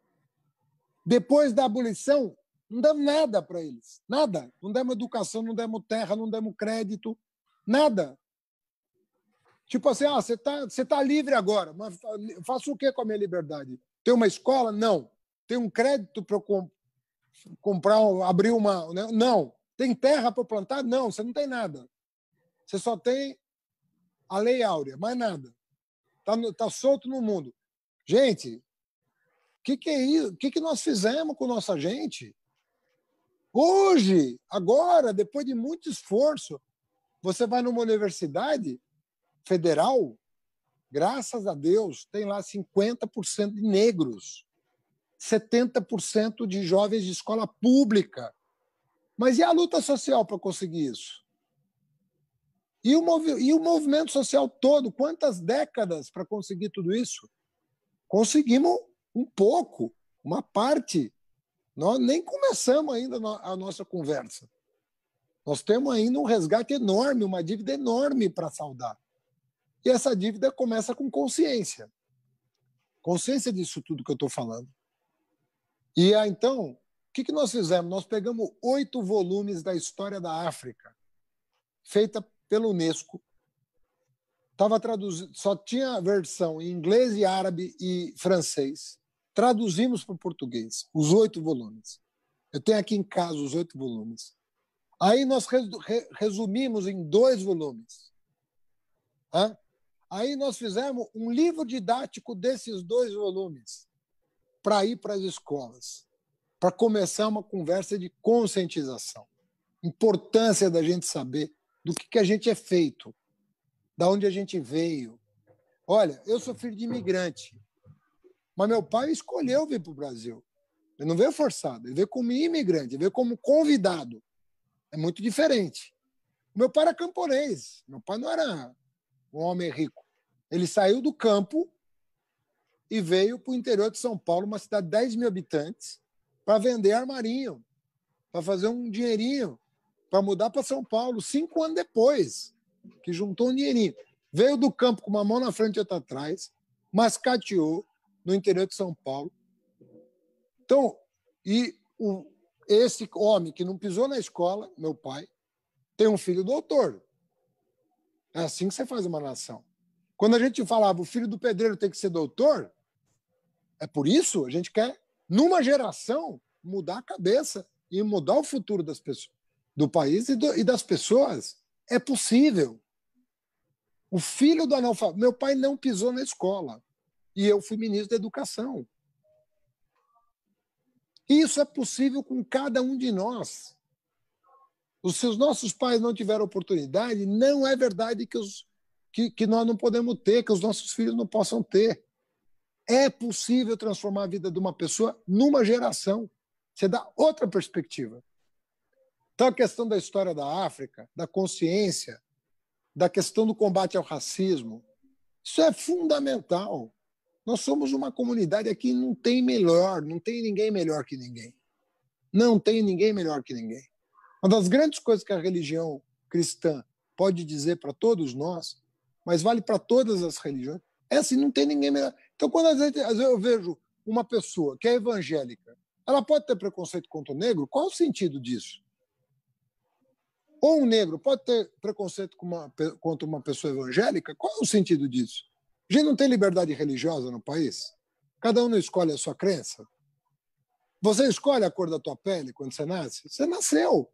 Depois da abolição, não demos nada para eles. Nada. Não demos educação, não demos terra, não demos crédito. Nada. Tipo assim, ah, você está você tá livre agora, mas faço o que com a minha liberdade? Tem uma escola? Não. Tem um crédito para eu comp comprar, abrir uma... Não. Tem terra para plantar? Não, você não tem nada. Você só tem a Lei Áurea, mais nada. Está tá solto no mundo. Gente, o que, que é isso? O que, que nós fizemos com nossa gente? Hoje, agora, depois de muito esforço, você vai numa universidade federal, graças a Deus, tem lá cinquenta por cento de negros, setenta por cento de jovens de escola pública. Mas e a luta social para conseguir isso? E o, movi e o movimento social todo? Quantas décadas para conseguir tudo isso? Conseguimos um pouco, uma parte. Nós nem começamos ainda a nossa conversa. Nós temos ainda um resgate enorme, uma dívida enorme para saldar. E essa dívida começa com consciência. Consciência disso tudo que eu estou falando. E aí, então, o que, que nós fizemos? Nós pegamos oito volumes da história da África, feita pela Unesco. Tava traduzido, só tinha a versão em inglês e árabe e francês. Traduzimos para o português, os oito volumes. Eu tenho aqui em casa os oito volumes. Aí nós resumimos em dois volumes. Hã? Aí nós fizemos um livro didático desses dois volumes para ir para as escolas, para começar uma conversa de conscientização. Importância da gente saber do que, que a gente é feito, da onde a gente veio. Olha, eu sou filho de imigrante, mas meu pai escolheu vir para o Brasil. Ele não veio forçado, ele veio como imigrante, ele veio como convidado. É muito diferente. Meu pai era camponês, meu pai não era um homem rico. Ele saiu do campo e veio para o interior de São Paulo, uma cidade de dez mil habitantes, para vender armarinho, para fazer um dinheirinho, para mudar para São Paulo, cinco anos depois, que juntou um dinheirinho. Veio do campo com uma mão na frente e outra atrás, mascateou no interior de São Paulo. Então, e o, esse homem que não pisou na escola, meu pai, tem um filho doutor. É assim que você faz uma nação. Quando a gente falava o filho do pedreiro tem que ser doutor, é por isso a gente quer, numa geração, mudar a cabeça e mudar o futuro das pessoas, do país e, do, e das pessoas. É possível. O filho do analfabeto... Meu pai não pisou na escola. E eu fui ministro da Educação. Isso é possível com cada um de nós. Os seus nossos pais não tiveram oportunidade, não é verdade que, os, que, que nós não podemos ter, que os nossos filhos não possam ter. É possível transformar a vida de uma pessoa numa geração. Você dá outra perspectiva. Então, a questão da história da África, da consciência, da questão do combate ao racismo, isso é fundamental. Nós somos uma comunidade aqui, não tem melhor, não tem ninguém melhor que ninguém. Não tem ninguém melhor que ninguém. Uma das grandes coisas que a religião cristã pode dizer para todos nós, mas vale para todas as religiões, é assim, não tem ninguém melhor. Então, quando às vezes, às vezes eu vejo uma pessoa que é evangélica, ela pode ter preconceito contra o negro? Qual o sentido disso? Ou um negro pode ter preconceito com uma, contra uma pessoa evangélica? Qual é o sentido disso? A gente não tem liberdade religiosa no país? Cada um não escolhe a sua crença? Você escolhe a cor da tua pele quando você nasce? Você nasceu.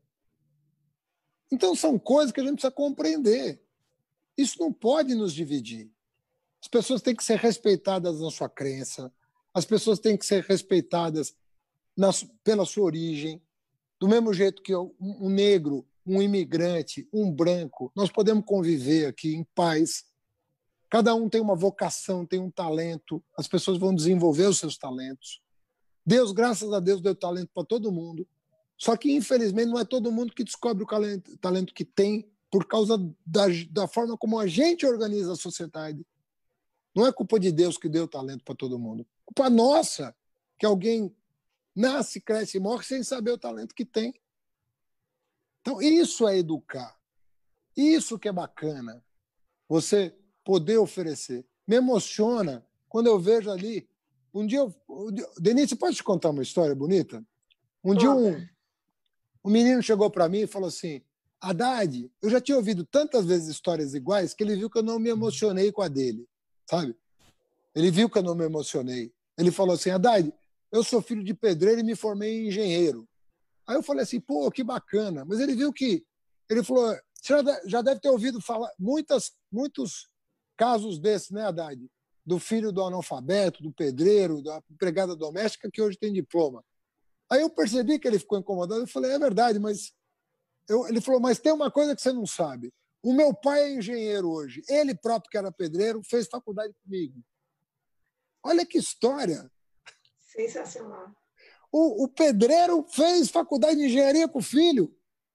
Então são coisas que a gente precisa compreender. Isso não pode nos dividir. As pessoas têm que ser respeitadas na sua crença, as pessoas têm que ser respeitadas na, pela sua origem, do mesmo jeito que um, um negro, um imigrante, um branco, nós podemos conviver aqui em paz. Cada um tem uma vocação, tem um talento, as pessoas vão desenvolver os seus talentos. Deus, graças a Deus, deu talento para todo mundo, só que, infelizmente, não é todo mundo que descobre o talento, talento que tem por causa da, da forma como a gente organiza a sociedade. Não é culpa de Deus que deu talento para todo mundo. Culpa nossa, que alguém nasce, cresce e morre sem saber o talento que tem. Então, isso é educar. Isso que é bacana. Você poder oferecer. Me emociona quando eu vejo ali... Um dia... Eu, Denise, pode te contar uma história bonita? Um dia um, um menino chegou para mim e falou assim, Haddad, eu já tinha ouvido tantas vezes histórias iguais que ele viu que eu não me emocionei com a dele. Sabe? Ele viu que eu não me emocionei. Ele falou assim, Haddad, eu sou filho de pedreiro e me formei em engenheiro. Aí eu falei assim, pô, que bacana. Mas ele viu que... Ele falou, você já deve ter ouvido falar muitas, muitos casos desses, né, Haddad? Do filho do analfabeto, do pedreiro, da empregada doméstica que hoje tem diploma. Aí eu percebi que ele ficou incomodado. Eu falei, é verdade, mas... Eu... Ele falou, mas tem uma coisa que você não sabe. O meu pai é engenheiro hoje. Ele próprio, que era pedreiro, fez faculdade comigo. Olha que história.
Sensacional.
O, o pedreiro fez faculdade de engenharia com o filho.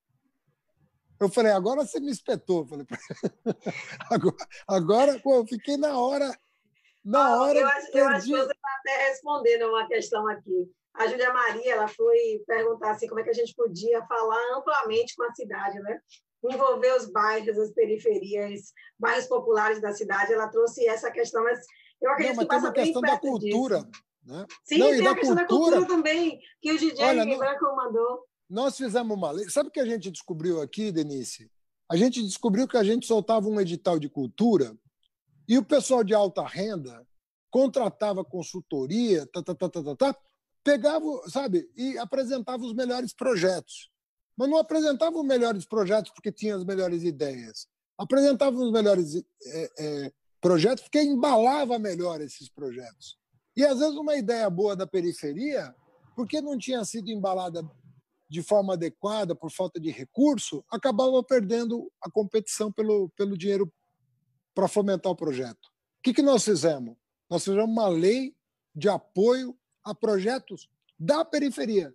Eu falei, agora você me espetou. Eu falei, agora, agora pô, eu fiquei na hora... Na hora
eu, acho, eu acho que você está até respondendo uma questão aqui. A Júlia Maria ela foi perguntar assim, como é que a gente podia falar amplamente com a cidade, né? Envolver os bairros, as periferias, bairros populares da cidade. Ela trouxe essa questão, mas eu acredito
não, mas
que passa
tem uma questão da cultura.
Disso.
Né?
Sim,
não,
tem
e
a
da
questão
cultura,
da cultura também, que o D J Olha, Branco mandou.
Nós fizemos uma lei. Sabe o que a gente descobriu aqui, Denise? A gente descobriu que a gente soltava um edital de cultura e o pessoal de alta renda contratava consultoria, tá, tá, tá, tá, tá, tá, pegava, sabe, e apresentava os melhores projetos. Mas não apresentava os melhores projetos porque tinha as melhores ideias. Apresentava os melhores é, é, projetos porque embalava melhor esses projetos. E, às vezes, uma ideia boa da periferia, porque não tinha sido embalada de forma adequada, por falta de recurso, acabava perdendo a competição pelo, pelo dinheiro para fomentar o projeto. O que, que nós fizemos? Nós fizemos uma lei de apoio a projetos da periferia,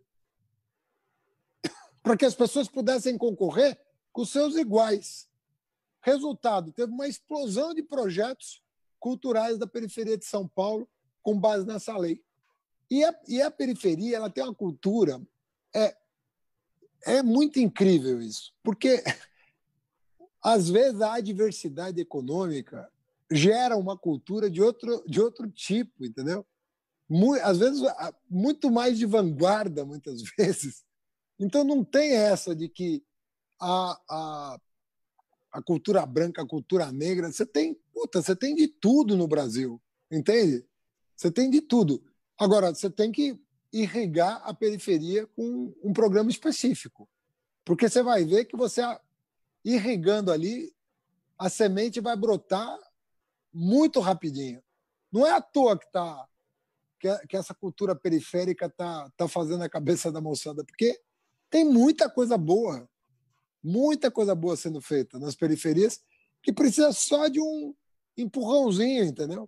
para que as pessoas pudessem concorrer com seus iguais. Resultado, teve uma explosão de projetos culturais da periferia de São Paulo, com base nessa lei. E a, e a periferia ela tem uma cultura... É, é muito incrível isso, porque, às vezes, a adversidade econômica gera uma cultura de outro, de outro tipo, entendeu? Muito, às vezes, muito mais de vanguarda, muitas vezes. Então, não tem essa de que a, a, a cultura branca, a cultura negra, você tem, puta, você tem de tudo no Brasil, entende? Você tem de tudo. Agora, você tem que irrigar a periferia com um programa específico. Porque você vai ver que você, irrigando ali, a semente vai brotar muito rapidinho. Não é à toa que, tá, que, que essa cultura periférica está tá fazendo a cabeça da moçada, porque tem muita coisa boa, muita coisa boa sendo feita nas periferias, que precisa só de um empurrãozinho, entendeu?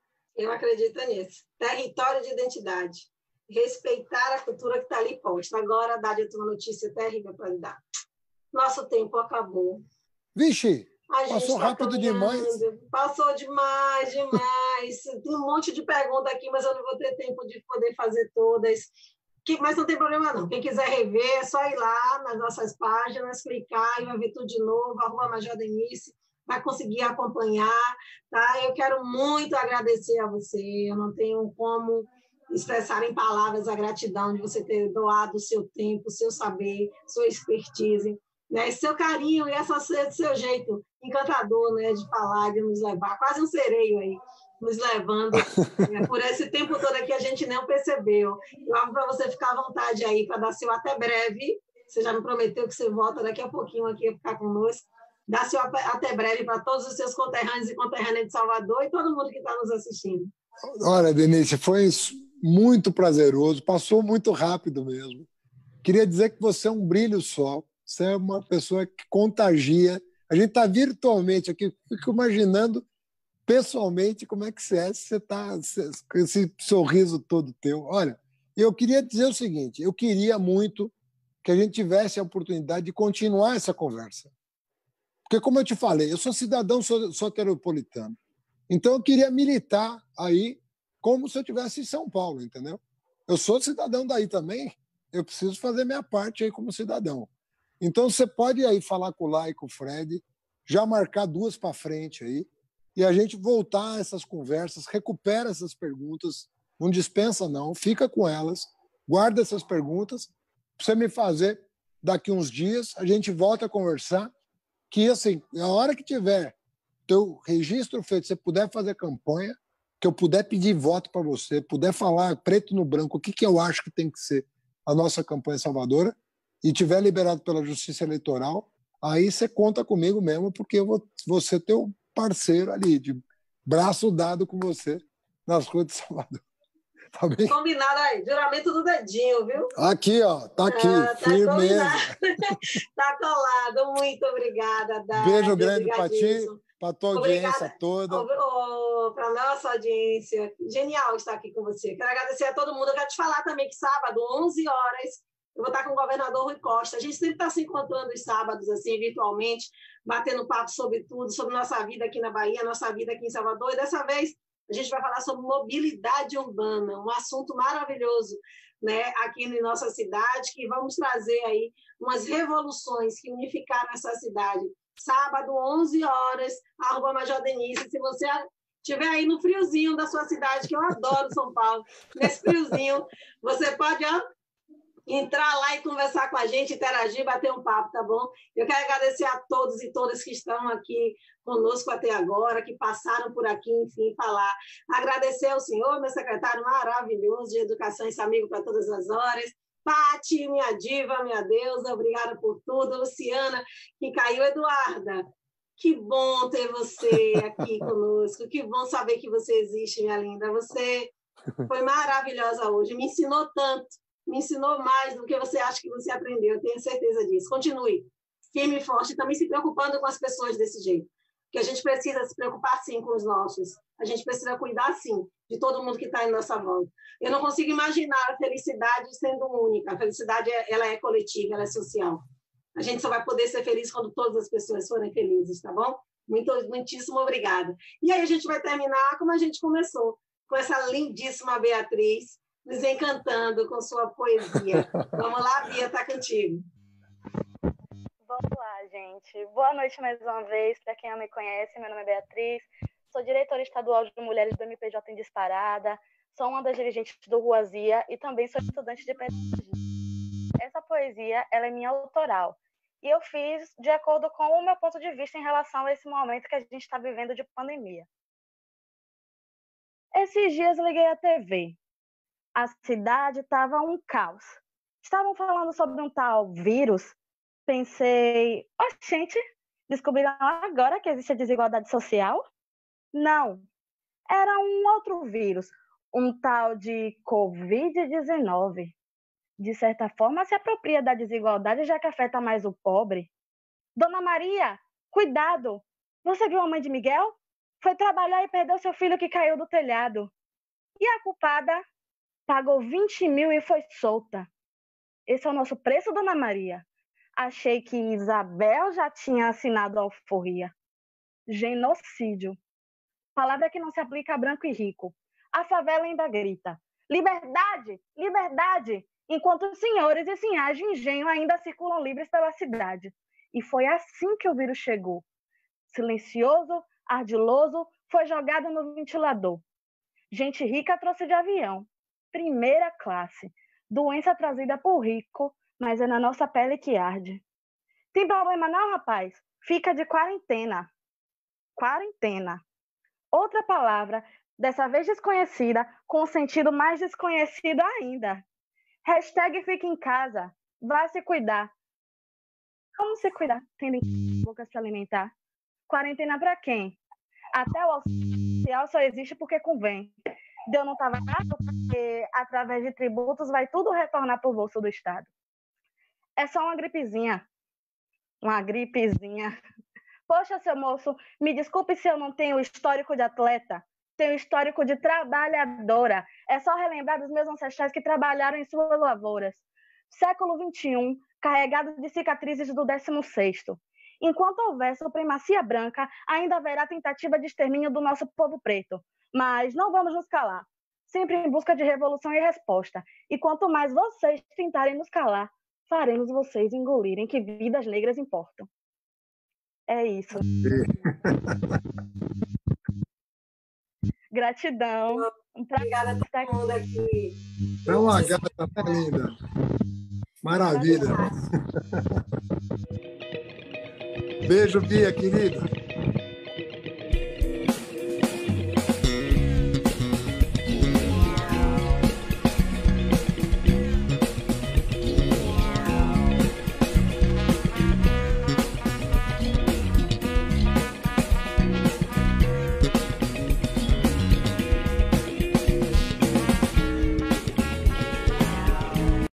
Eu acredito nisso. Território de identidade. Respeitar a cultura que está ali posta. Agora, Haddad, eu tenho uma notícia terrível para lhe dar. Nosso tempo acabou.
Vixe, passou tá rápido caminhando. demais.
Passou demais, demais. Tem um monte de perguntas aqui, mas eu não vou ter tempo de poder fazer todas. Que, mas não tem problema, não. Quem quiser rever, é só ir lá nas nossas páginas, clicar e vai ver tudo de novo, arroba Major Denise, vai conseguir acompanhar. Tá? Eu quero muito agradecer a você. Eu não tenho como expressar em palavras a gratidão de você ter doado o seu tempo, o seu saber, sua expertise, né? Seu carinho e essa, seu jeito encantador, né, de falar, de nos levar, quase um sereio aí, nos levando né, por esse tempo todo aqui a gente não percebeu. Eu abro para você ficar à vontade aí, para dar seu até breve. Você já me prometeu que você volta daqui a pouquinho aqui para ficar conosco. Dá seu até breve para todos os seus conterrâneos e conterrâneas de Salvador e todo mundo que está nos assistindo.
Olha, Denise, foi isso. Muito prazeroso, passou muito rápido mesmo. Queria dizer que você é um brilho só, você é uma pessoa que contagia. A gente está virtualmente aqui, fico imaginando pessoalmente como é que você é, se você está com esse sorriso todo teu. Olha, eu queria dizer o seguinte, eu queria muito que a gente tivesse a oportunidade de continuar essa conversa. Porque, como eu te falei, eu sou cidadão soteropolitano, então eu queria militar aí como se eu estivesse em São Paulo, entendeu? Eu sou cidadão daí também, eu preciso fazer minha parte aí como cidadão. Então, você pode aí falar com o Lai e com o Fred, já marcar duas para frente aí, e a gente voltar a essas conversas, recupera essas perguntas, não dispensa não, fica com elas, guarda essas perguntas, para você me fazer daqui uns dias, a gente volta a conversar, que assim, a hora que tiver teu registro feito, você puder fazer campanha, que eu puder pedir voto para você, puder falar preto no branco o que, que eu acho que tem que ser a nossa campanha salvadora, e tiver liberado pela Justiça Eleitoral, aí você conta comigo mesmo, porque eu vou, vou ser teu parceiro ali, de braço dado com você nas ruas de Salvador. Tá bem?
Combinado aí, juramento do dedinho, viu?
Aqui, ó, tá aqui, ah, tá firmeza.
Tá colado, muito obrigada, Dade.
Beijo grande para ti, para tua audiência
obrigada.
toda.
Oh, oh, para nossa audiência. Genial estar aqui com você. Quero agradecer a todo mundo. Eu quero te falar também que sábado, onze horas, eu vou estar com o governador Rui Costa. A gente sempre está se encontrando os sábados, assim, virtualmente, batendo papo sobre tudo, sobre nossa vida aqui na Bahia, nossa vida aqui em Salvador. E dessa vez a gente vai falar sobre mobilidade urbana, um assunto maravilhoso, né, aqui em nossa cidade, que vamos trazer aí umas revoluções que unificaram essa cidade. Sábado, onze horas, arroba Major Denise. Se você estiver aí no friozinho da sua cidade, que eu adoro São Paulo, nesse friozinho, você pode ó, entrar lá e conversar com a gente, interagir, bater um papo, tá bom? Eu quero agradecer a todos e todas que estão aqui conosco até agora, que passaram por aqui, enfim, falar. Agradecer ao senhor, meu secretário maravilhoso de Educação, esse amigo para todas as horas. Pati, minha diva, minha deusa, obrigada por tudo. Luciana, que caiu. Eduarda, que bom ter você aqui conosco, que bom saber que você existe, minha linda. Você foi maravilhosa hoje, me ensinou tanto, me ensinou mais do que você acha que você aprendeu, eu tenho certeza disso. Continue firme e forte, também se preocupando com as pessoas desse jeito, porque a gente precisa se preocupar, sim, com os nossos. A gente precisa cuidar, sim, de todo mundo que está em nossa volta. Eu não consigo imaginar a felicidade sendo única. A felicidade ela é coletiva, ela é social. A gente só vai poder ser feliz quando todas as pessoas forem felizes, tá bom? Muito, muitíssimo obrigada. E aí a gente vai terminar como a gente começou, com essa lindíssima Beatriz, nos encantando com sua poesia. Vamos lá, Bia, está contigo.
Vamos lá, gente. Boa noite mais uma vez. Para quem não me conhece, meu nome é Beatriz. Sou diretora estadual de Mulheres do M P J em Disparada. Sou uma das dirigentes do Ruazia e também sou estudante de pedagogia. Essa poesia, ela é minha autoral. E eu fiz de acordo com o meu ponto de vista em relação a esse momento que a gente está vivendo de pandemia. Esses dias liguei a T V. A cidade estava um caos. Estavam falando sobre um tal vírus. Pensei, oh, gente, descobriram agora que existe a desigualdade social? Não, era um outro vírus, um tal de covid dezenove. De certa forma, se apropria da desigualdade, já que afeta mais o pobre. Dona Maria, cuidado! Você viu a mãe de Miguel? Foi trabalhar e perdeu seu filho que caiu do telhado. E a culpada pagou vinte mil e foi solta. Esse é o nosso preço, Dona Maria. Achei que Isabel já tinha assinado a alforria. Genocídio. Palavra que não se aplica a branco e rico. A favela ainda grita. Liberdade! Liberdade! Enquanto os senhores e senhas de engenho ainda circulam livres pela cidade. E foi assim que o vírus chegou. Silencioso, ardiloso, foi jogado no ventilador. Gente rica trouxe de avião. Primeira classe. Doença trazida por rico, mas é na nossa pele que arde. Tem problema não, rapaz? Fica de quarentena. Quarentena. Outra palavra, dessa vez desconhecida, com um sentido mais desconhecido ainda. Hashtag fica em casa. Vai se cuidar. Como se cuidar? Tendo boca se alimentar. Quarentena para quem? Até o auxílio social só existe porque convém. Deus não estava errado porque, através de tributos, vai tudo retornar para o bolso do Estado. É só uma gripezinha. Uma gripezinha. Poxa, seu moço, me desculpe se eu não tenho histórico de atleta. Tenho histórico de trabalhadora. É só relembrar dos meus ancestrais que trabalharam em suas lavouras. Século vinte e um, carregado de cicatrizes do décimo sexto. Enquanto houver supremacia branca, ainda haverá tentativa de extermínio do nosso povo preto. Mas não vamos nos calar. Sempre em busca de revolução e resposta. E quanto mais vocês tentarem nos calar, faremos vocês engolirem que vidas negras importam. É isso. Gratidão. Um
Obrigada a todo mundo aqui.
É uma gata, tá linda. Maravilha. Beijo, Bia, querida.